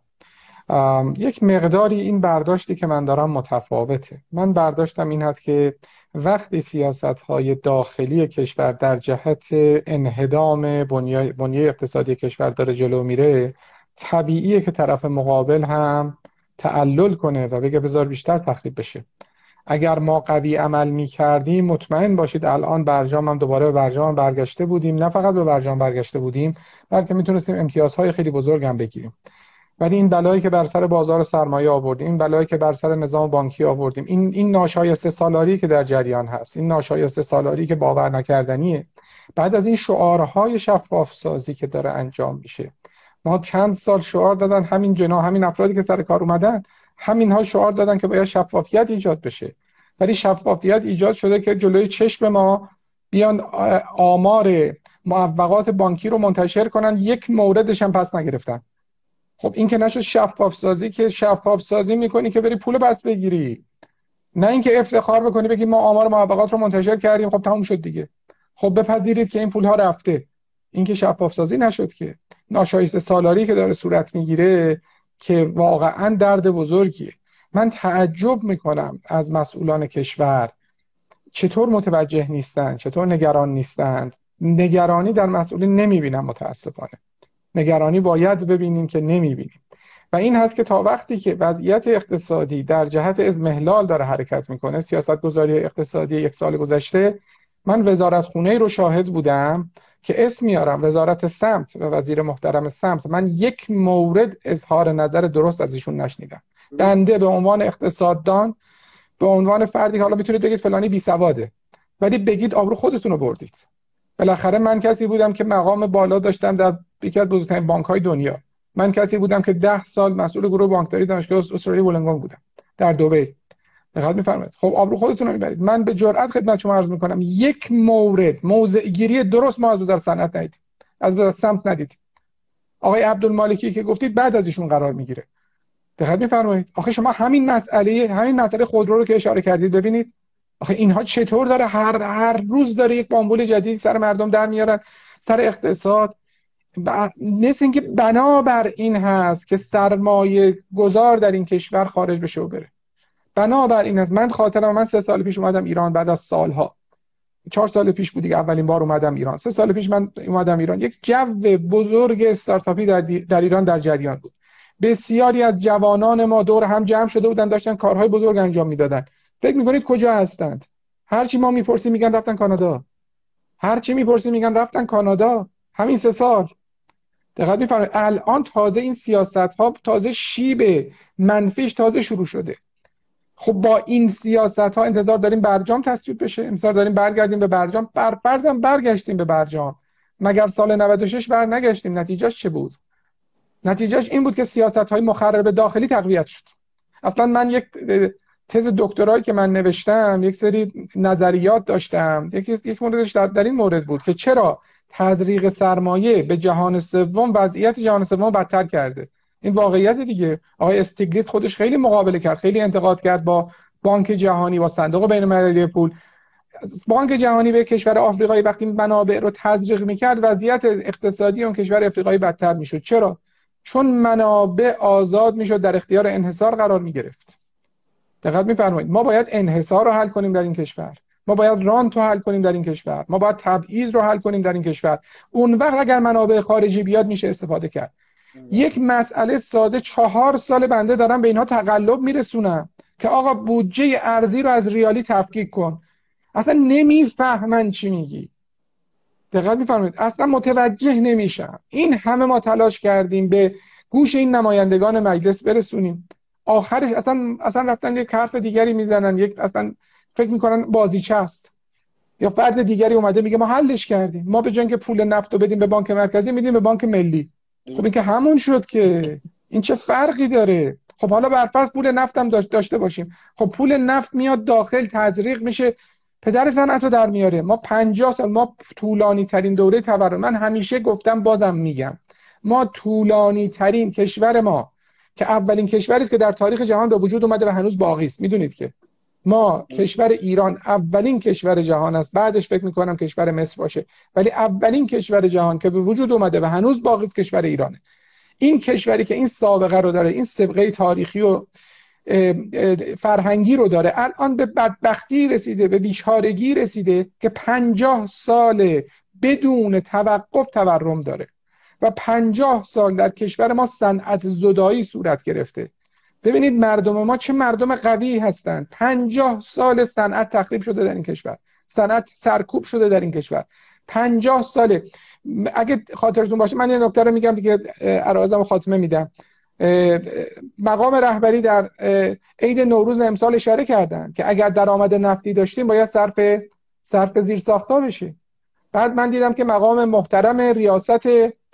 [SPEAKER 3] یک مقداری این برداشتی که من دارم متفاوته. من برداشتم این هست که وقتی سیاست‌های داخلی کشور در جهت انهدام بنیه اقتصادی کشور داره جلو میره، طبیعیه که طرف مقابل هم تعلل کنه و بگه بذار بیشتر تخریب بشه. اگر ما قوی عمل می‌کردیم مطمئن باشید الان برجام هم دوباره به برجام برگشته بودیم، نه فقط به برجام برگشته بودیم بلکه میتونستیم امتیازهای خیلی بزرگ هم بگیریم. ولی این بلایی که بر سر بازار سرمایه آوردیم، این بلایی که بر سر نظام بانکی آوردیم، این ناشایسته سالاری که در جریان هست، این ناشایسته سالاری که باور نکردنیه، بعد از این شعارهای شفاف سازی که داره انجام میشه. ما چند سال شعار دادن، همین افرادی که سر کار اومدن همینها شعار دادن که باید شفافیت ایجاد بشه، ولی شفافیت ایجاد شده که جلوی چشم ما بیان آمار معوقات بانکی رو منتشر کنن، یک موردش هم پس نگرفتن. خب این که نشد شفاف سازی، که شفاف سازی میکنی که بری پول پس بگیری، نه اینکه افتخار بکنی بگی ما آمار معوقات رو منتشر کردیم خب تموم شد دیگه. خب بپذیرید که این پول ها رفته. این که شفاف سازی نشد، که ناشایسته سالاری که داره صورت میگیره که واقعا درد بزرگیه. من تعجب میکنم از مسئولان کشور چطور متوجه نیستن، چطور نگران نیستند. نگرانی در مسئولین نمیبینم متاسفانه. نگرانی باید ببینیم که نمیبینیم، و این هست که تا وقتی که وضعیت اقتصادی در جهت اضمحلال داره حرکت میکنه، سیاستگذاری اقتصادی یک سال گذشته، من وزارتخونه رو شاهد بودم که اسم میارم، وزارت سمت و وزیر محترم سمت، من یک مورد اظهار نظر درست از ایشون نشنیدم. بنده به عنوان اقتصاددان، به عنوان فردی که حالا میتونید بگید فلانی بی سواده، ولی بگید آبرو خودتون رو بردید. بالاخره من کسی بودم که مقام بالا داشتم در یکی از بزرگترین بانک‌های دنیا. من کسی بودم که 10 سال مسئول گروه بانکداری دانشگاه استرالیا ولنگون بودم در دبی. دقت می‌فرمایید. خب آبرو خودتون رو میبرید. من به جرئت خدمت شما عرض می‌کنم یک مورد موضع گیری درست ما از وزارت صنعت ندیدیم، از وزارت سمت ندیدیم. آقای عبدالمالکی که گفتید بعد از ایشون قرار میگیره. دقت می‌فرمایید. آخه شما همین مسئله خودرو رو که اشاره کردید ببینید. آخه اینها چطور داره هر روز داره یک بامبول جدید سر مردم در میارن، سر اقتصاد. مثل اینکه بنابر این هست که سرمایه گذار در این کشور خارج بشه و بره. بنابر این هست. من خاطرم من 3 سال پیش اومدم ایران، بعد از سالها، 4 سال پیش بود دیگه اولین بار اومدم ایران. 3 سال پیش من اومدم ایران، یک جو بزرگ استارتاپی در ایران در جریان بود. بسیاری از جوانان ما دور هم جمع شده بودن، داشتن کارهای بزرگ انجام میدادن. فکر میکنید کجا هستند؟ هرچی ما میپرسیم میگن رفتن کانادا. هرچی میپرسیم میگن رفتن کانادا. همین 3 سال. دقت می‌فرمایید. الان تازه این سیاست‌ها، تازه شیب منفیش تازه شروع شده. خب با این سیاست‌ها انتظار داریم برجام تصویب بشه، انتظار داریم برگردیم به برجام. فرضاً برگشتیم به برجام، مگر سال 96 برنگشتیم؟ نتیجهش چه بود؟ نتیجهش این بود که سیاست‌های مخرب داخلی تقویت شد. اصلا من یک تز دکترایی که من نوشتم، یک سری نظریات داشتم. یک موردش در این مورد بود که چرا تزریق سرمایه به جهان سوم وضعیت جهان سوم بدتر کرده. این واقعیت دیگه. آقای استیگلیتز خودش خیلی مقابله کرد، خیلی انتقاد کرد با بانک جهانی، با صندوق بین‌المللی پول. بانک جهانی به کشور آفریقایی وقتی منابع رو تزریق میکرد، وضعیت اقتصادی اون کشور آفریقایی بدتر میشد. چرا؟ چون منابع آزاد میشد، در اختیار انحصار قرار میگرفت. دقت میفرمایید. ما باید انحصار رو حل کنیم در این کشور. ما باید رانت رو حل کنیم در این کشور. ما باید تبعیض رو حل کنیم در این کشور. اون وقت اگر منابع خارجی بیاد میشه استفاده کرد. یک مسئله ساده 4 سال بنده دارم به اینها تقلب میرسونم که آقا بودجه ارزی رو از ریالی تفکیک کن. اصلا نمیفهمن چی میگی. دقت میفرمایید. اصلا متوجه نمیشم. این همه ما تلاش کردیم به گوش این نمایندگان مجلس برسونیم. آخرش اصلا رفتن یک حرف دیگری میزنن، یک اصلا فکر میکنن بازیچه است. یا فرد دیگری اومده میگه ما حلش کردیم، ما به جای اینکه پول نفت رو بدیم به بانک مرکزی میدیم به بانک ملی. خب این که همون شد که این چه فرقی داره؟ خب حالا برفرض پول نفت هم داشته باشیم، خب پول نفت میاد داخل تزریق میشه، پدر صنعت رو در میاره. ما 50 سال، ما طولانی ترین دوره تورم، من همیشه گفتم بازم میگم، ما طولانی ترین کشور ما که اولین کشوری است که در تاریخ جهان به وجود اومده و هنوز باقی است. میدونید که ما کشور ایران اولین کشور جهان است، بعدش فکر میکنم کشور مصر باشه، ولی اولین کشور جهان که به وجود اومده و هنوز باقی است کشور ایرانه. این کشوری که این سابقه رو داره، این سابقه تاریخی و فرهنگی رو داره، الان به بدبختی رسیده، به بیچارگی رسیده که 50 سال بدون توقف تورم داره و 50 سال در کشور ما صنعت زدایی صورت گرفته. ببینید مردم ما چه مردم قوی هستند. 50 سال صنعت تخریب شده در این کشور، صنعت سرکوب شده در این کشور. 50 ساله. اگه خاطرتون باشه من یه نکته رو میگم دیگه، عرایزمو خاتمه میدم. مقام رهبری در عید نوروز امسال اشاره کردن که اگر درآمد نفتی داشتیم باید صرف زیرساخت‌ها بشه. بعد من دیدم که مقام محترم ریاست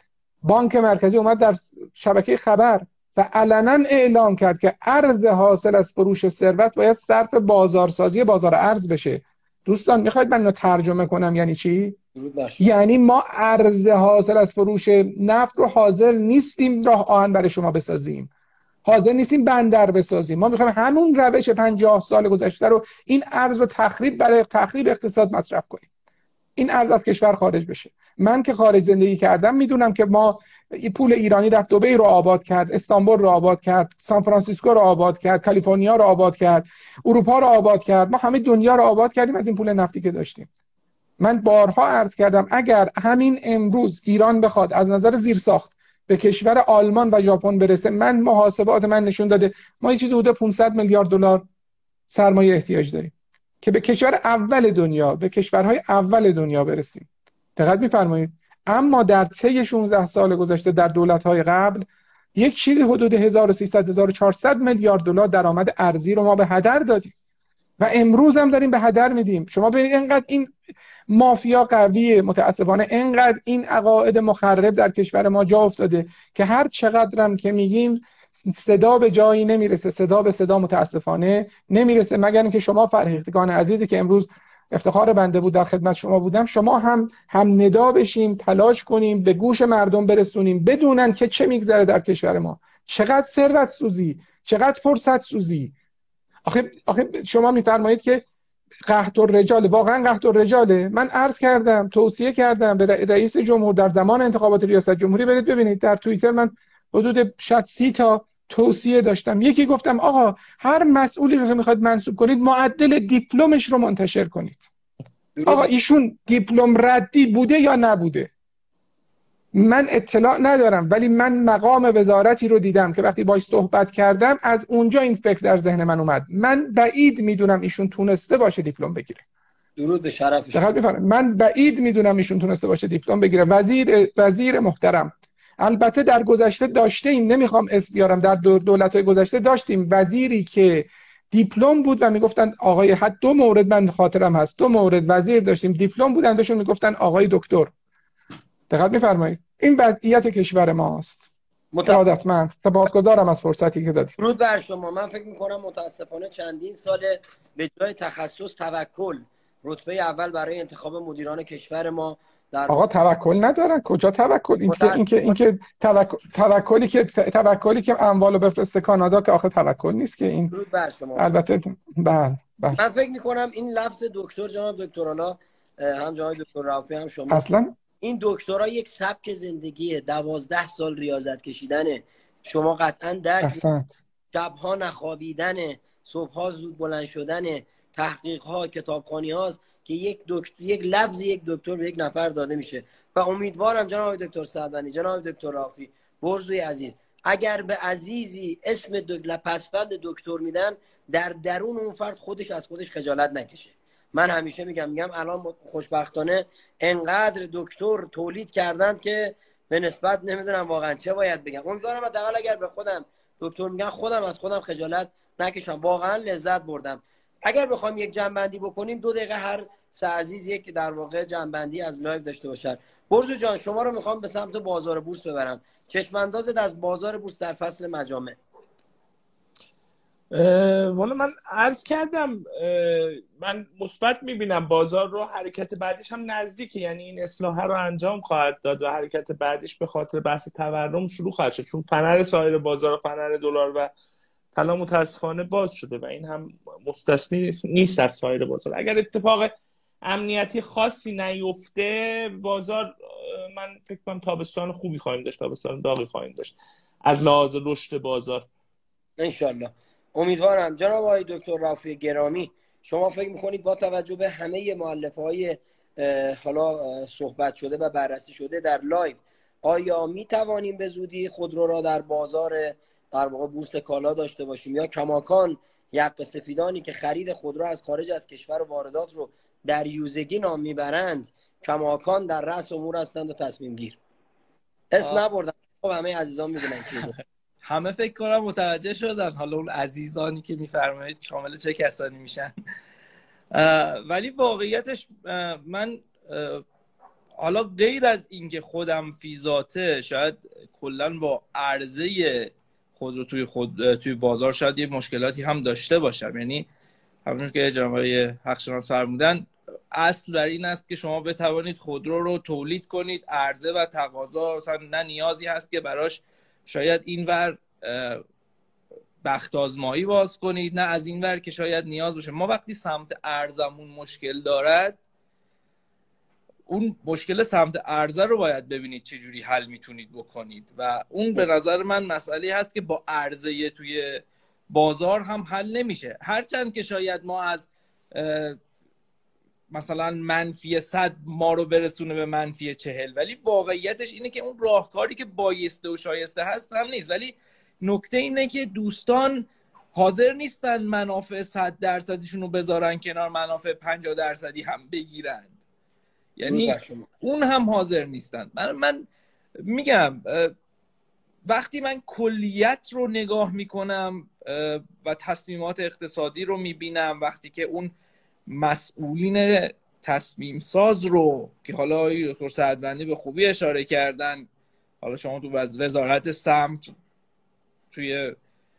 [SPEAKER 3] بانک مرکزی اومد در شبکه خبر و علنا اعلام کرد که ارز حاصل از فروش ثروت باید صرف بازارسازی بازار ارز بشه. دوستان میخواید من اینو ترجمه کنم یعنی چی؟ یعنی ما ارز حاصل از فروش نفت رو حاضر نیستیم راه آهن برای شما بسازیم، حاضر نیستیم بندر بسازیم. ما میخوایم همون روش 50 سال گذشته رو، این ارز رو برای تخریب اقتصاد مصرف کنیم، این ارز از کشور خارج بشه. من که خارج زندگی کردم میدونم که ما پول ایرانی رفت دبی رو آباد کرد، استانبول رو آباد کرد، سان فرانسیسکو رو آباد کرد، کالیفرنیا رو آباد کرد، اروپا رو آباد کرد. ما همه دنیا رو آباد کردیم از این پول نفتی که داشتیم. من بارها عرض کردم اگر همین امروز ایران بخواد از نظر زیرساخت به کشور آلمان و ژاپن برسه، من محاسبات من نشون داده ما یه چیزی حدود 500 میلیارد دلار سرمایه احتیاج داریم که به کشور اول دنیا، به کشورهای اول دنیا برسیم. دقت می‌فرمایید. اما در طی 16 سال گذشته در دولت‌های قبل یک چیزی حدود 1300 1400 میلیارد دلار درآمد ارزی رو ما به هدر دادیم و امروز هم داریم به هدر میدیم. شما ببینید اینقدر این مافیا قویه، متاسفانه اینقدر این عقاید مخرب در کشور ما جا افتاده که هر چقدرم که میگیم صدا به جایی نمیرسه، صدا به صدا متاسفانه نمیرسه، مگر اینکه شما فرهیختگان عزیزی که امروز افتخار بنده بود در خدمت شما بودم، شما هم ندا بشیم، تلاش کنیم به گوش مردم برسونیم، بدونن که چه میگذره در کشور ما، چقدر ثروت سوزی، چقدر فرصت سوزی. آخه شما میفرمایید که قحط الرجال، واقعا قحط الرجاله. من عرض کردم، توصیه کردم به رئیس جمهور در زمان انتخابات ریاست جمهوری، برید ببینید در توییتر من حدود شاید 30 تا توصیه داشتم. یکی گفتم آقا هر مسئولی رو که میخواید منصوب کنید معدل دیپلمش رو منتشر کنید. آقا ایشون دیپلم ردی بوده یا نبوده من اطلاع ندارم، ولی من مقام وزارتی رو دیدم که وقتی باهاش صحبت کردم از اونجا این فکر در ذهن من اومد. من بعید میدونم ایشون تونسته باشه دیپلم بگیره.
[SPEAKER 1] درود به شرفش.
[SPEAKER 3] من بعید میدونم ایشون تونسته باشه دیپلم بگیره. وزیر محترم، البته در گذشته داشتیم، نمیخوام اسم بیارم، در دولت‌های گذشته داشتیم وزیری که دیپلم بود و میگفتن آقای، حد 2 مورد من خاطرم هست، 2 مورد وزیر داشتیم دیپلم بودن بهشون میگفتن آقای دکتر. دقت می‌فرمایید. این وضعیت کشور ماست. ارادتمند، سپاسگزارم از فرصتی که دادید.
[SPEAKER 1] درود بر شما. من فکر می‌کنم متاسفانه چندین سال به جای تخصص توکل رتبه اول برای انتخاب مدیران کشور ما در
[SPEAKER 3] آقا توکل ندارن. کجا توکل؟ اینکه توکلی که اموالو بفرسته کانادا که آخه توکل نیست که این.
[SPEAKER 1] درود بر شما.
[SPEAKER 3] البته بله.
[SPEAKER 1] من فکر می‌کنم این لفظ دکتر، جناب دکتر، حالا هم جناب دکتر رافی هم شما،
[SPEAKER 3] اصلا
[SPEAKER 1] این دکترا یک سبک زندگیه. 12 سال ریاضت کشیدنه. شما قطعا در شب‌ها نخوابیدنه، صبح‌ها زود بلند شدنه، تحقیق‌ها، کتابخوانی‌هاست که یک لفظ یک دکتر به یک نفر داده میشه. و امیدوارم جناب دکتر سعدوندی، جناب دکتر رافی، برزوی عزیز، اگر به عزیزی اسم پسوند دکتر میدن، در درون اون فرد خودش از خودش خجالت نکشه. من همیشه میگم الان خوشبختانه انقدر دکتر تولید کردن که به نسبت نمیدونم واقعا چه باید بگم. امیدوارم حداقل اگر به خودم دکتر میگن خودم از خودم خجالت نکشم. واقعا لذت بردم. اگر بخوام یک جنبندی بکنیم 2 دقیقه هر سه عزیز یک در واقع جنبندی از لایو داشته باشن. برزو جان شما رو میخوام به سمت بازار بورس ببرم. چشم اندازت از بازار بورس در فصل مجامع.
[SPEAKER 2] والا من عرض کردم من مثبت میبینم بازار رو. حرکت بعدیش هم نزدیکه، یعنی این اصلاح رو انجام خواهد داد و حرکت بعدیش به خاطر بحث تورم شروع خواهد شد، چون فنر سایر بازار، فنر دلار و طلا متاسفانه باز شده و این هم مستثنی نیست از سایر بازار. اگر اتفاق امنیتی خاصی نیفته بازار، من فکر کنم تابستان خوبی خواهیم داشت، تابستان داغی خواهیم داشت از لحاظ رشد بازار
[SPEAKER 1] انشالله. امیدوارم. جناب آقای دکتر رفیع گرامی، شما فکر میکنید با توجه به همه مؤلفه‌های حالا صحبت شده و بررسی شده در لایو، آیا میتوانیم به زودی خودرو را در بازار در واقع بورس کالا داشته باشیم، یا کماکان یقه سفیدانی که خرید خودرو از خارج از کشور و واردات رو در یوزگی نام میبرند کماکان در رأس امور هستند و تصمیم گیر؟ اسم نبردم، خب همه عزیزان میدونن که
[SPEAKER 4] همه فکر کنم متوجه شدن. حالا اون عزیزانی که میفرمایید شامل چه کسانی میشن؟ ولی واقعیتش من حالا غیر از اینکه خودم فیزاته شاید کلا با عرضه خود رو توی بازار شاید یه مشکلاتی هم داشته باشم. یعنی همونجور که جناب آقای حقشناس فرمودن، اصل بر این است که شما بتوانید خودرو رو تولید کنید، عرضه و تقاضا مثلا نه نیازی هست که براش شاید اینور بخت آزمایی باز کنید، نه از اینور که شاید نیاز باشه. ما وقتی سمت ارزمون مشکل دارد، اون مشکل سمت ارزه رو باید ببینید چه جوری حل میتونید بکنید و اون به نظر من مسئله هست که با عرضه توی بازار هم حل نمیشه. هرچند که شاید ما از مثلا -100 ما رو برسونه به -40، ولی واقعیتش اینه که اون راهکاری که بایسته و شایسته هست هم نیست. ولی نکته اینه که دوستان حاضر نیستن منافع 100% رو بذارن کنار، منافع 50% هم بگیرند. یعنی اون هم حاضر نیستن. من میگم وقتی من کلیت رو نگاه میکنم و تصمیمات اقتصادی رو میبینم، وقتی که اون مسئولین تصمیم ساز رو که حالا دکتر سعدوندی به خوبی اشاره کردن، حالا شما تو وزارت سمت، توی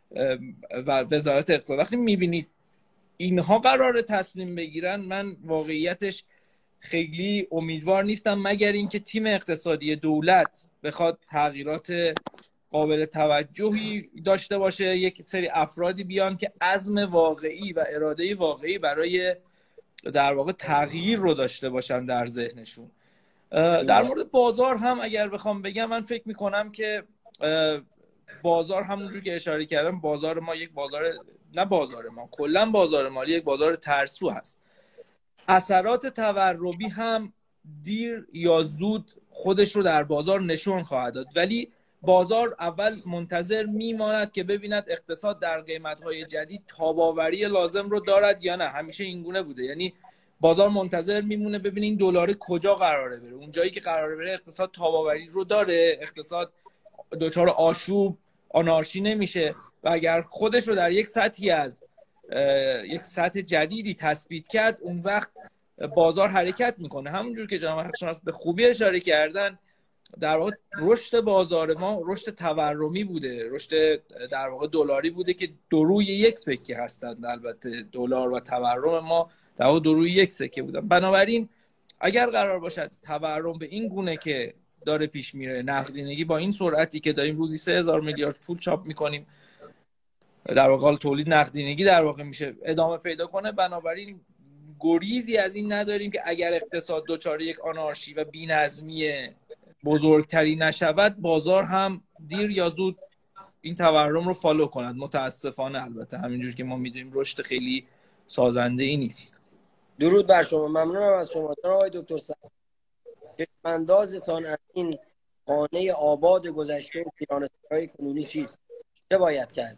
[SPEAKER 4] وزارت اقتصاد، وقتی میبینید اینها قراره تصمیم بگیرن، من واقعیتش خیلی امیدوار نیستم، مگر اینکه تیم اقتصادی دولت بخواد تغییرات قابل توجهی داشته باشه، یک سری افرادی بیان که عزم واقعی و اراده واقعی برای در واقع تغییر رو داشته باشن در ذهنشون. در مورد بازار هم اگر بخوام بگم، من فکر میکنم که بازار همونجور که اشاره کردم، بازار ما یک بازار، نه بازار ما، کلا بازار مالی یک بازار ترسو هست. اثرات تورمی هم دیر یا زود خودش رو در بازار نشون خواهد داد، ولی بازار اول منتظر میماند که ببیند اقتصاد در قیمت‌های جدید تاب‌آوری لازم رو دارد یا نه. همیشه اینگونه بوده، یعنی بازار منتظر میمونه ببینه این دلار کجا قراره بره. اون جایی که قراره بره اقتصاد تاب‌آوری رو داره، اقتصاد دچار آشوب، آنارشی نمیشه و اگر خودش رو در یک سطحی از یک سطح جدیدی تثبیت کرد، اون وقت بازار حرکت میکنه. همونجور که جناب حقشناس به خوبی اشاره کردن، در واقع رشد بازار ما رشد تورمی بوده، رشد در واقع دلاری بوده که دو روی یک سکه هستند. البته دلار و تورم ما در واقع دو روی یک سکه بودن. بنابراین اگر قرار باشد تورم به این گونه که داره پیش میره، نقدینگی با این سرعتی که داریم روزی 3000 میلیارد پول چاپ میکنیم، در واقع تولید نقدینگی در واقع میشه ادامه پیدا کنه، بنابراین گریزی از این نداریم که اگر اقتصاد دچار یک آنارشی و بی‌نظمی بزرگتری نشود، بازار هم دیر یا زود این تورم رو فالو کند. متاسفانه البته همینجور که ما میدونیم رشد خیلی سازنده ای نیست.
[SPEAKER 1] درود بر شما. ممنونم از شما جناب آقای دکتر سعد. چشم‌اندازتان از این خانه آباد گذشته و پیرانه‌سرای کنونی چیست؟ چه باید کرد؟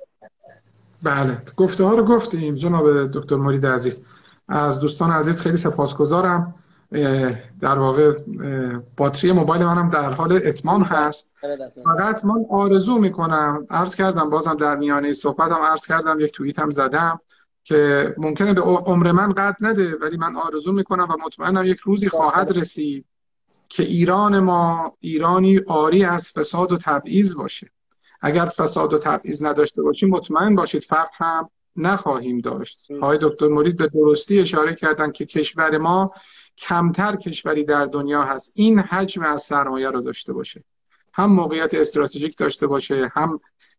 [SPEAKER 3] بله، گفته ها رو گفتیم جناب دکتر مرید عزیز. از دوستان عزیز خیلی سپاسگزارم. در واقع باتری موبایل منم در حال اتمام هست. فقط من آرزو میکنم، عرض کردم بازم در میانه صحبتم عرض کردم، یک توییت هم زدم که ممکنه به عمر من قد نده، ولی من آرزو میکنم و مطمئنم یک روزی خواهد رسید که ایران ما ایرانی عاری از فساد و تبعیض باشه اگر فساد و تبعیض نداشته باشیم مطمئن باشید فقر هم نخواهیم داشت. آقای دکتر مرید به درستی اشاره کردن که کشور ما کمتر کشوری در دنیا هست این حجم از سرمایه رو داشته باشه، هم موقعیت استراتژیک داشته باشه، هم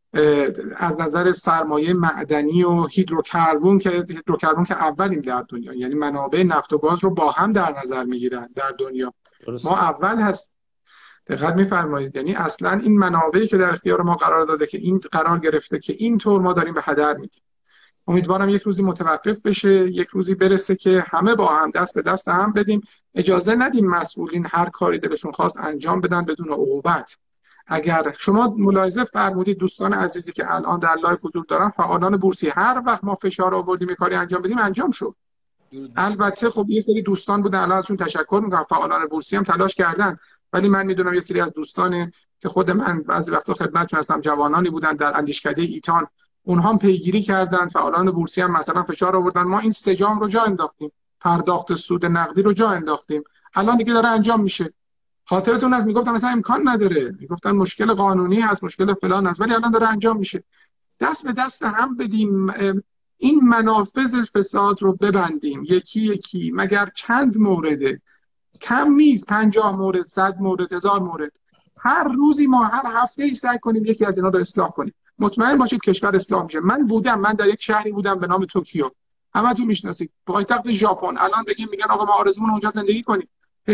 [SPEAKER 3] از نظر سرمایه معدنی و هیدروکربن که اولیم در دنیا، یعنی منابع نفت و گاز رو با هم در نظر میگیرن در دنیا. ما اول هست. دقت می‌فرمایید، یعنی اصلا این منابعی که در اختیار ما قرار داده که این قرار گرفته که اینطور ما داریم به هدر میدیم. امیدوارم یک روزی متوقف بشه، یک روزی برسه که همه با هم دست به دست هم بدیم، اجازه ندیم مسئولین هر کاری دلشون خواست انجام بدن بدون عقوبت. اگر شما ملاحظه فرمودید دوستان عزیزی که الان در لایو حضور دارن، فعالان بورسی، هر وقت ما فشار آوردیم یه کاری انجام بدیم انجام شد. البته خب یه سری دوستان بودن، الان ازشون تشکر میکنم، فعالان بورسی هم تلاش کردن، ولی من میدونم یه سری از دوستان که خود من بعضی وقتا خدمتشون هستم جوانانی بودن در اندیشکده ایتان، اونها هم پیگیری کردن، فعالان بورسی هم مثلا فشار آوردن، ما این سجام رو جا انداختیم، پرداخت سود نقدی رو جا انداختیم، الان دیگه داره انجام میشه. خاطرتون از میگفتن مثلا امکان نداره، میگفتن مشکل قانونی هست، مشکل فلان هست، ولی الان داره انجام میشه. دست به دست هم بدیم، این منافذ فساد رو ببندیم یکی یکی. مگر چند مورده؟ کم نیست، 50 مورد، 100 مورد، 1000 مورد. هر روزی ما هر هفته ای سعی کنیم یکی از اینا رو اصلاح کنیم. مطمئن باشید کشور اصلاح میشه. من در یک شهری بودم به نام توکیو، همتون میشناسید، پایتخت ژاپن. الان بگیم میگن آقا ما آرزومون اونجا زندگی کنیم.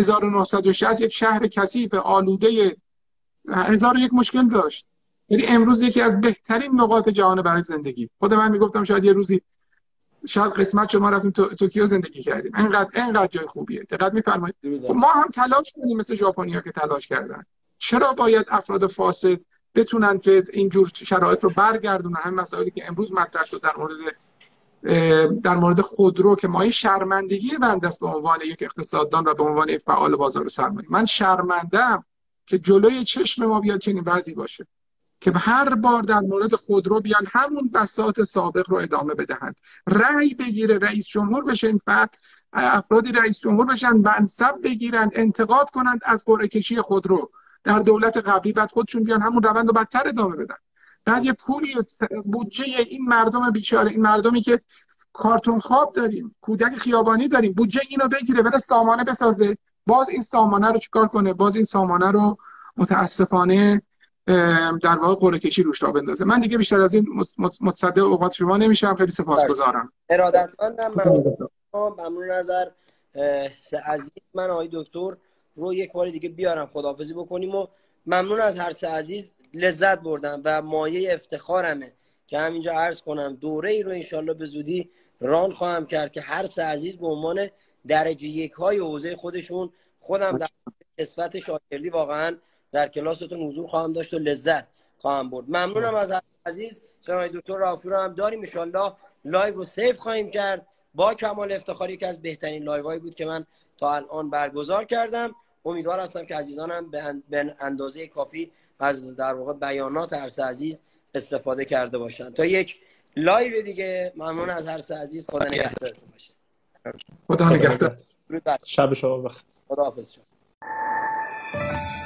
[SPEAKER 3] 1960 یک شهر کثیف آلوده، 1001 مشکل داشت. یعنی امروز یکی از بهترین نقاط جهان برای زندگی. خود من میگفتم شاید یه روزی، شاید قسمت شما رفتیم توکیو زندگی کردیم، اینقدر جای خوبیه. دقت می‌فرمایید. خب ما هم تلاش کنیم مثل ژاپنی‌ها که تلاش کردن. چرا باید افراد فاسد بتونن که اینجور شرایط رو برگردونن؟ هم مسائلی که امروز مطرح شد در مورد خودرو که ما این شرمندگی بنده است به عنوان یک اقتصاددان و به عنوان یک فعال بازار سرمایه. من شرمنده‌ام که جلوی چشم ما بیاد چنین وضعی باشه که هر بار در مورد خودرو بیان همون بساط سابق رو ادامه بدهند. رأی بگیره رئیس جمهور بشه، این فرد افرادی رئیس جمهور بشن، منصب بگیرند، انتقاد کنند از قرعه کشی خودرو در دولت قبلی، بعد خودشون بیان همون روند رو بدتر ادامه بدن. بعد یه پولی بودجه این مردم بیچاره، این مردمی که کارتون خواب داریم، کودک خیابانی داریم، بودجه اینو بگیره بره سامانه بسازه، باز این سامانه رو چیکار کنه؟ باز این سامانه رو متاسفانه در واقع قرعه کشی روش را بندازه. من دیگه بیشتر از این متصدی اوقات شما نمیشم. خیلی سپاسگزارم.
[SPEAKER 1] ارادتمندم. ممنون نظر عزیز. من آقای دکتر رو یک بار دیگه بیارم خداحافظی بکنیم و ممنون از هر سه عزیز، لذت بردم و مایه افتخارمه که همینجا عرض کنم دوره ای رو انشالله به زودی ران خواهم کرد که هر سه عزیز به عنوان درجه یک های حوزه خودشون، خودم در کسوت شاگردی واقعا در کلاستون حضور خواهم داشت و لذت خواهم برد. ممنونم از هر عزیز. جناب دکتر رافی رو هم داریم، ان شاءالله لایو رو سیو خواهیم کرد. با کمال افتخار یکی از بهترین لایوهایی بود که من تا الان برگزار کردم. امیدوار هستم که عزیزانم به اندازه کافی از در واقع بیانات هر سه عزیز استفاده کرده باشن. تا یک لایو دیگه، ممنون از هر سه عزیز. خدا نگهدارتون باشه.
[SPEAKER 3] خدا نگهدار.
[SPEAKER 2] شب شما بخیر.
[SPEAKER 1] خداحافظ.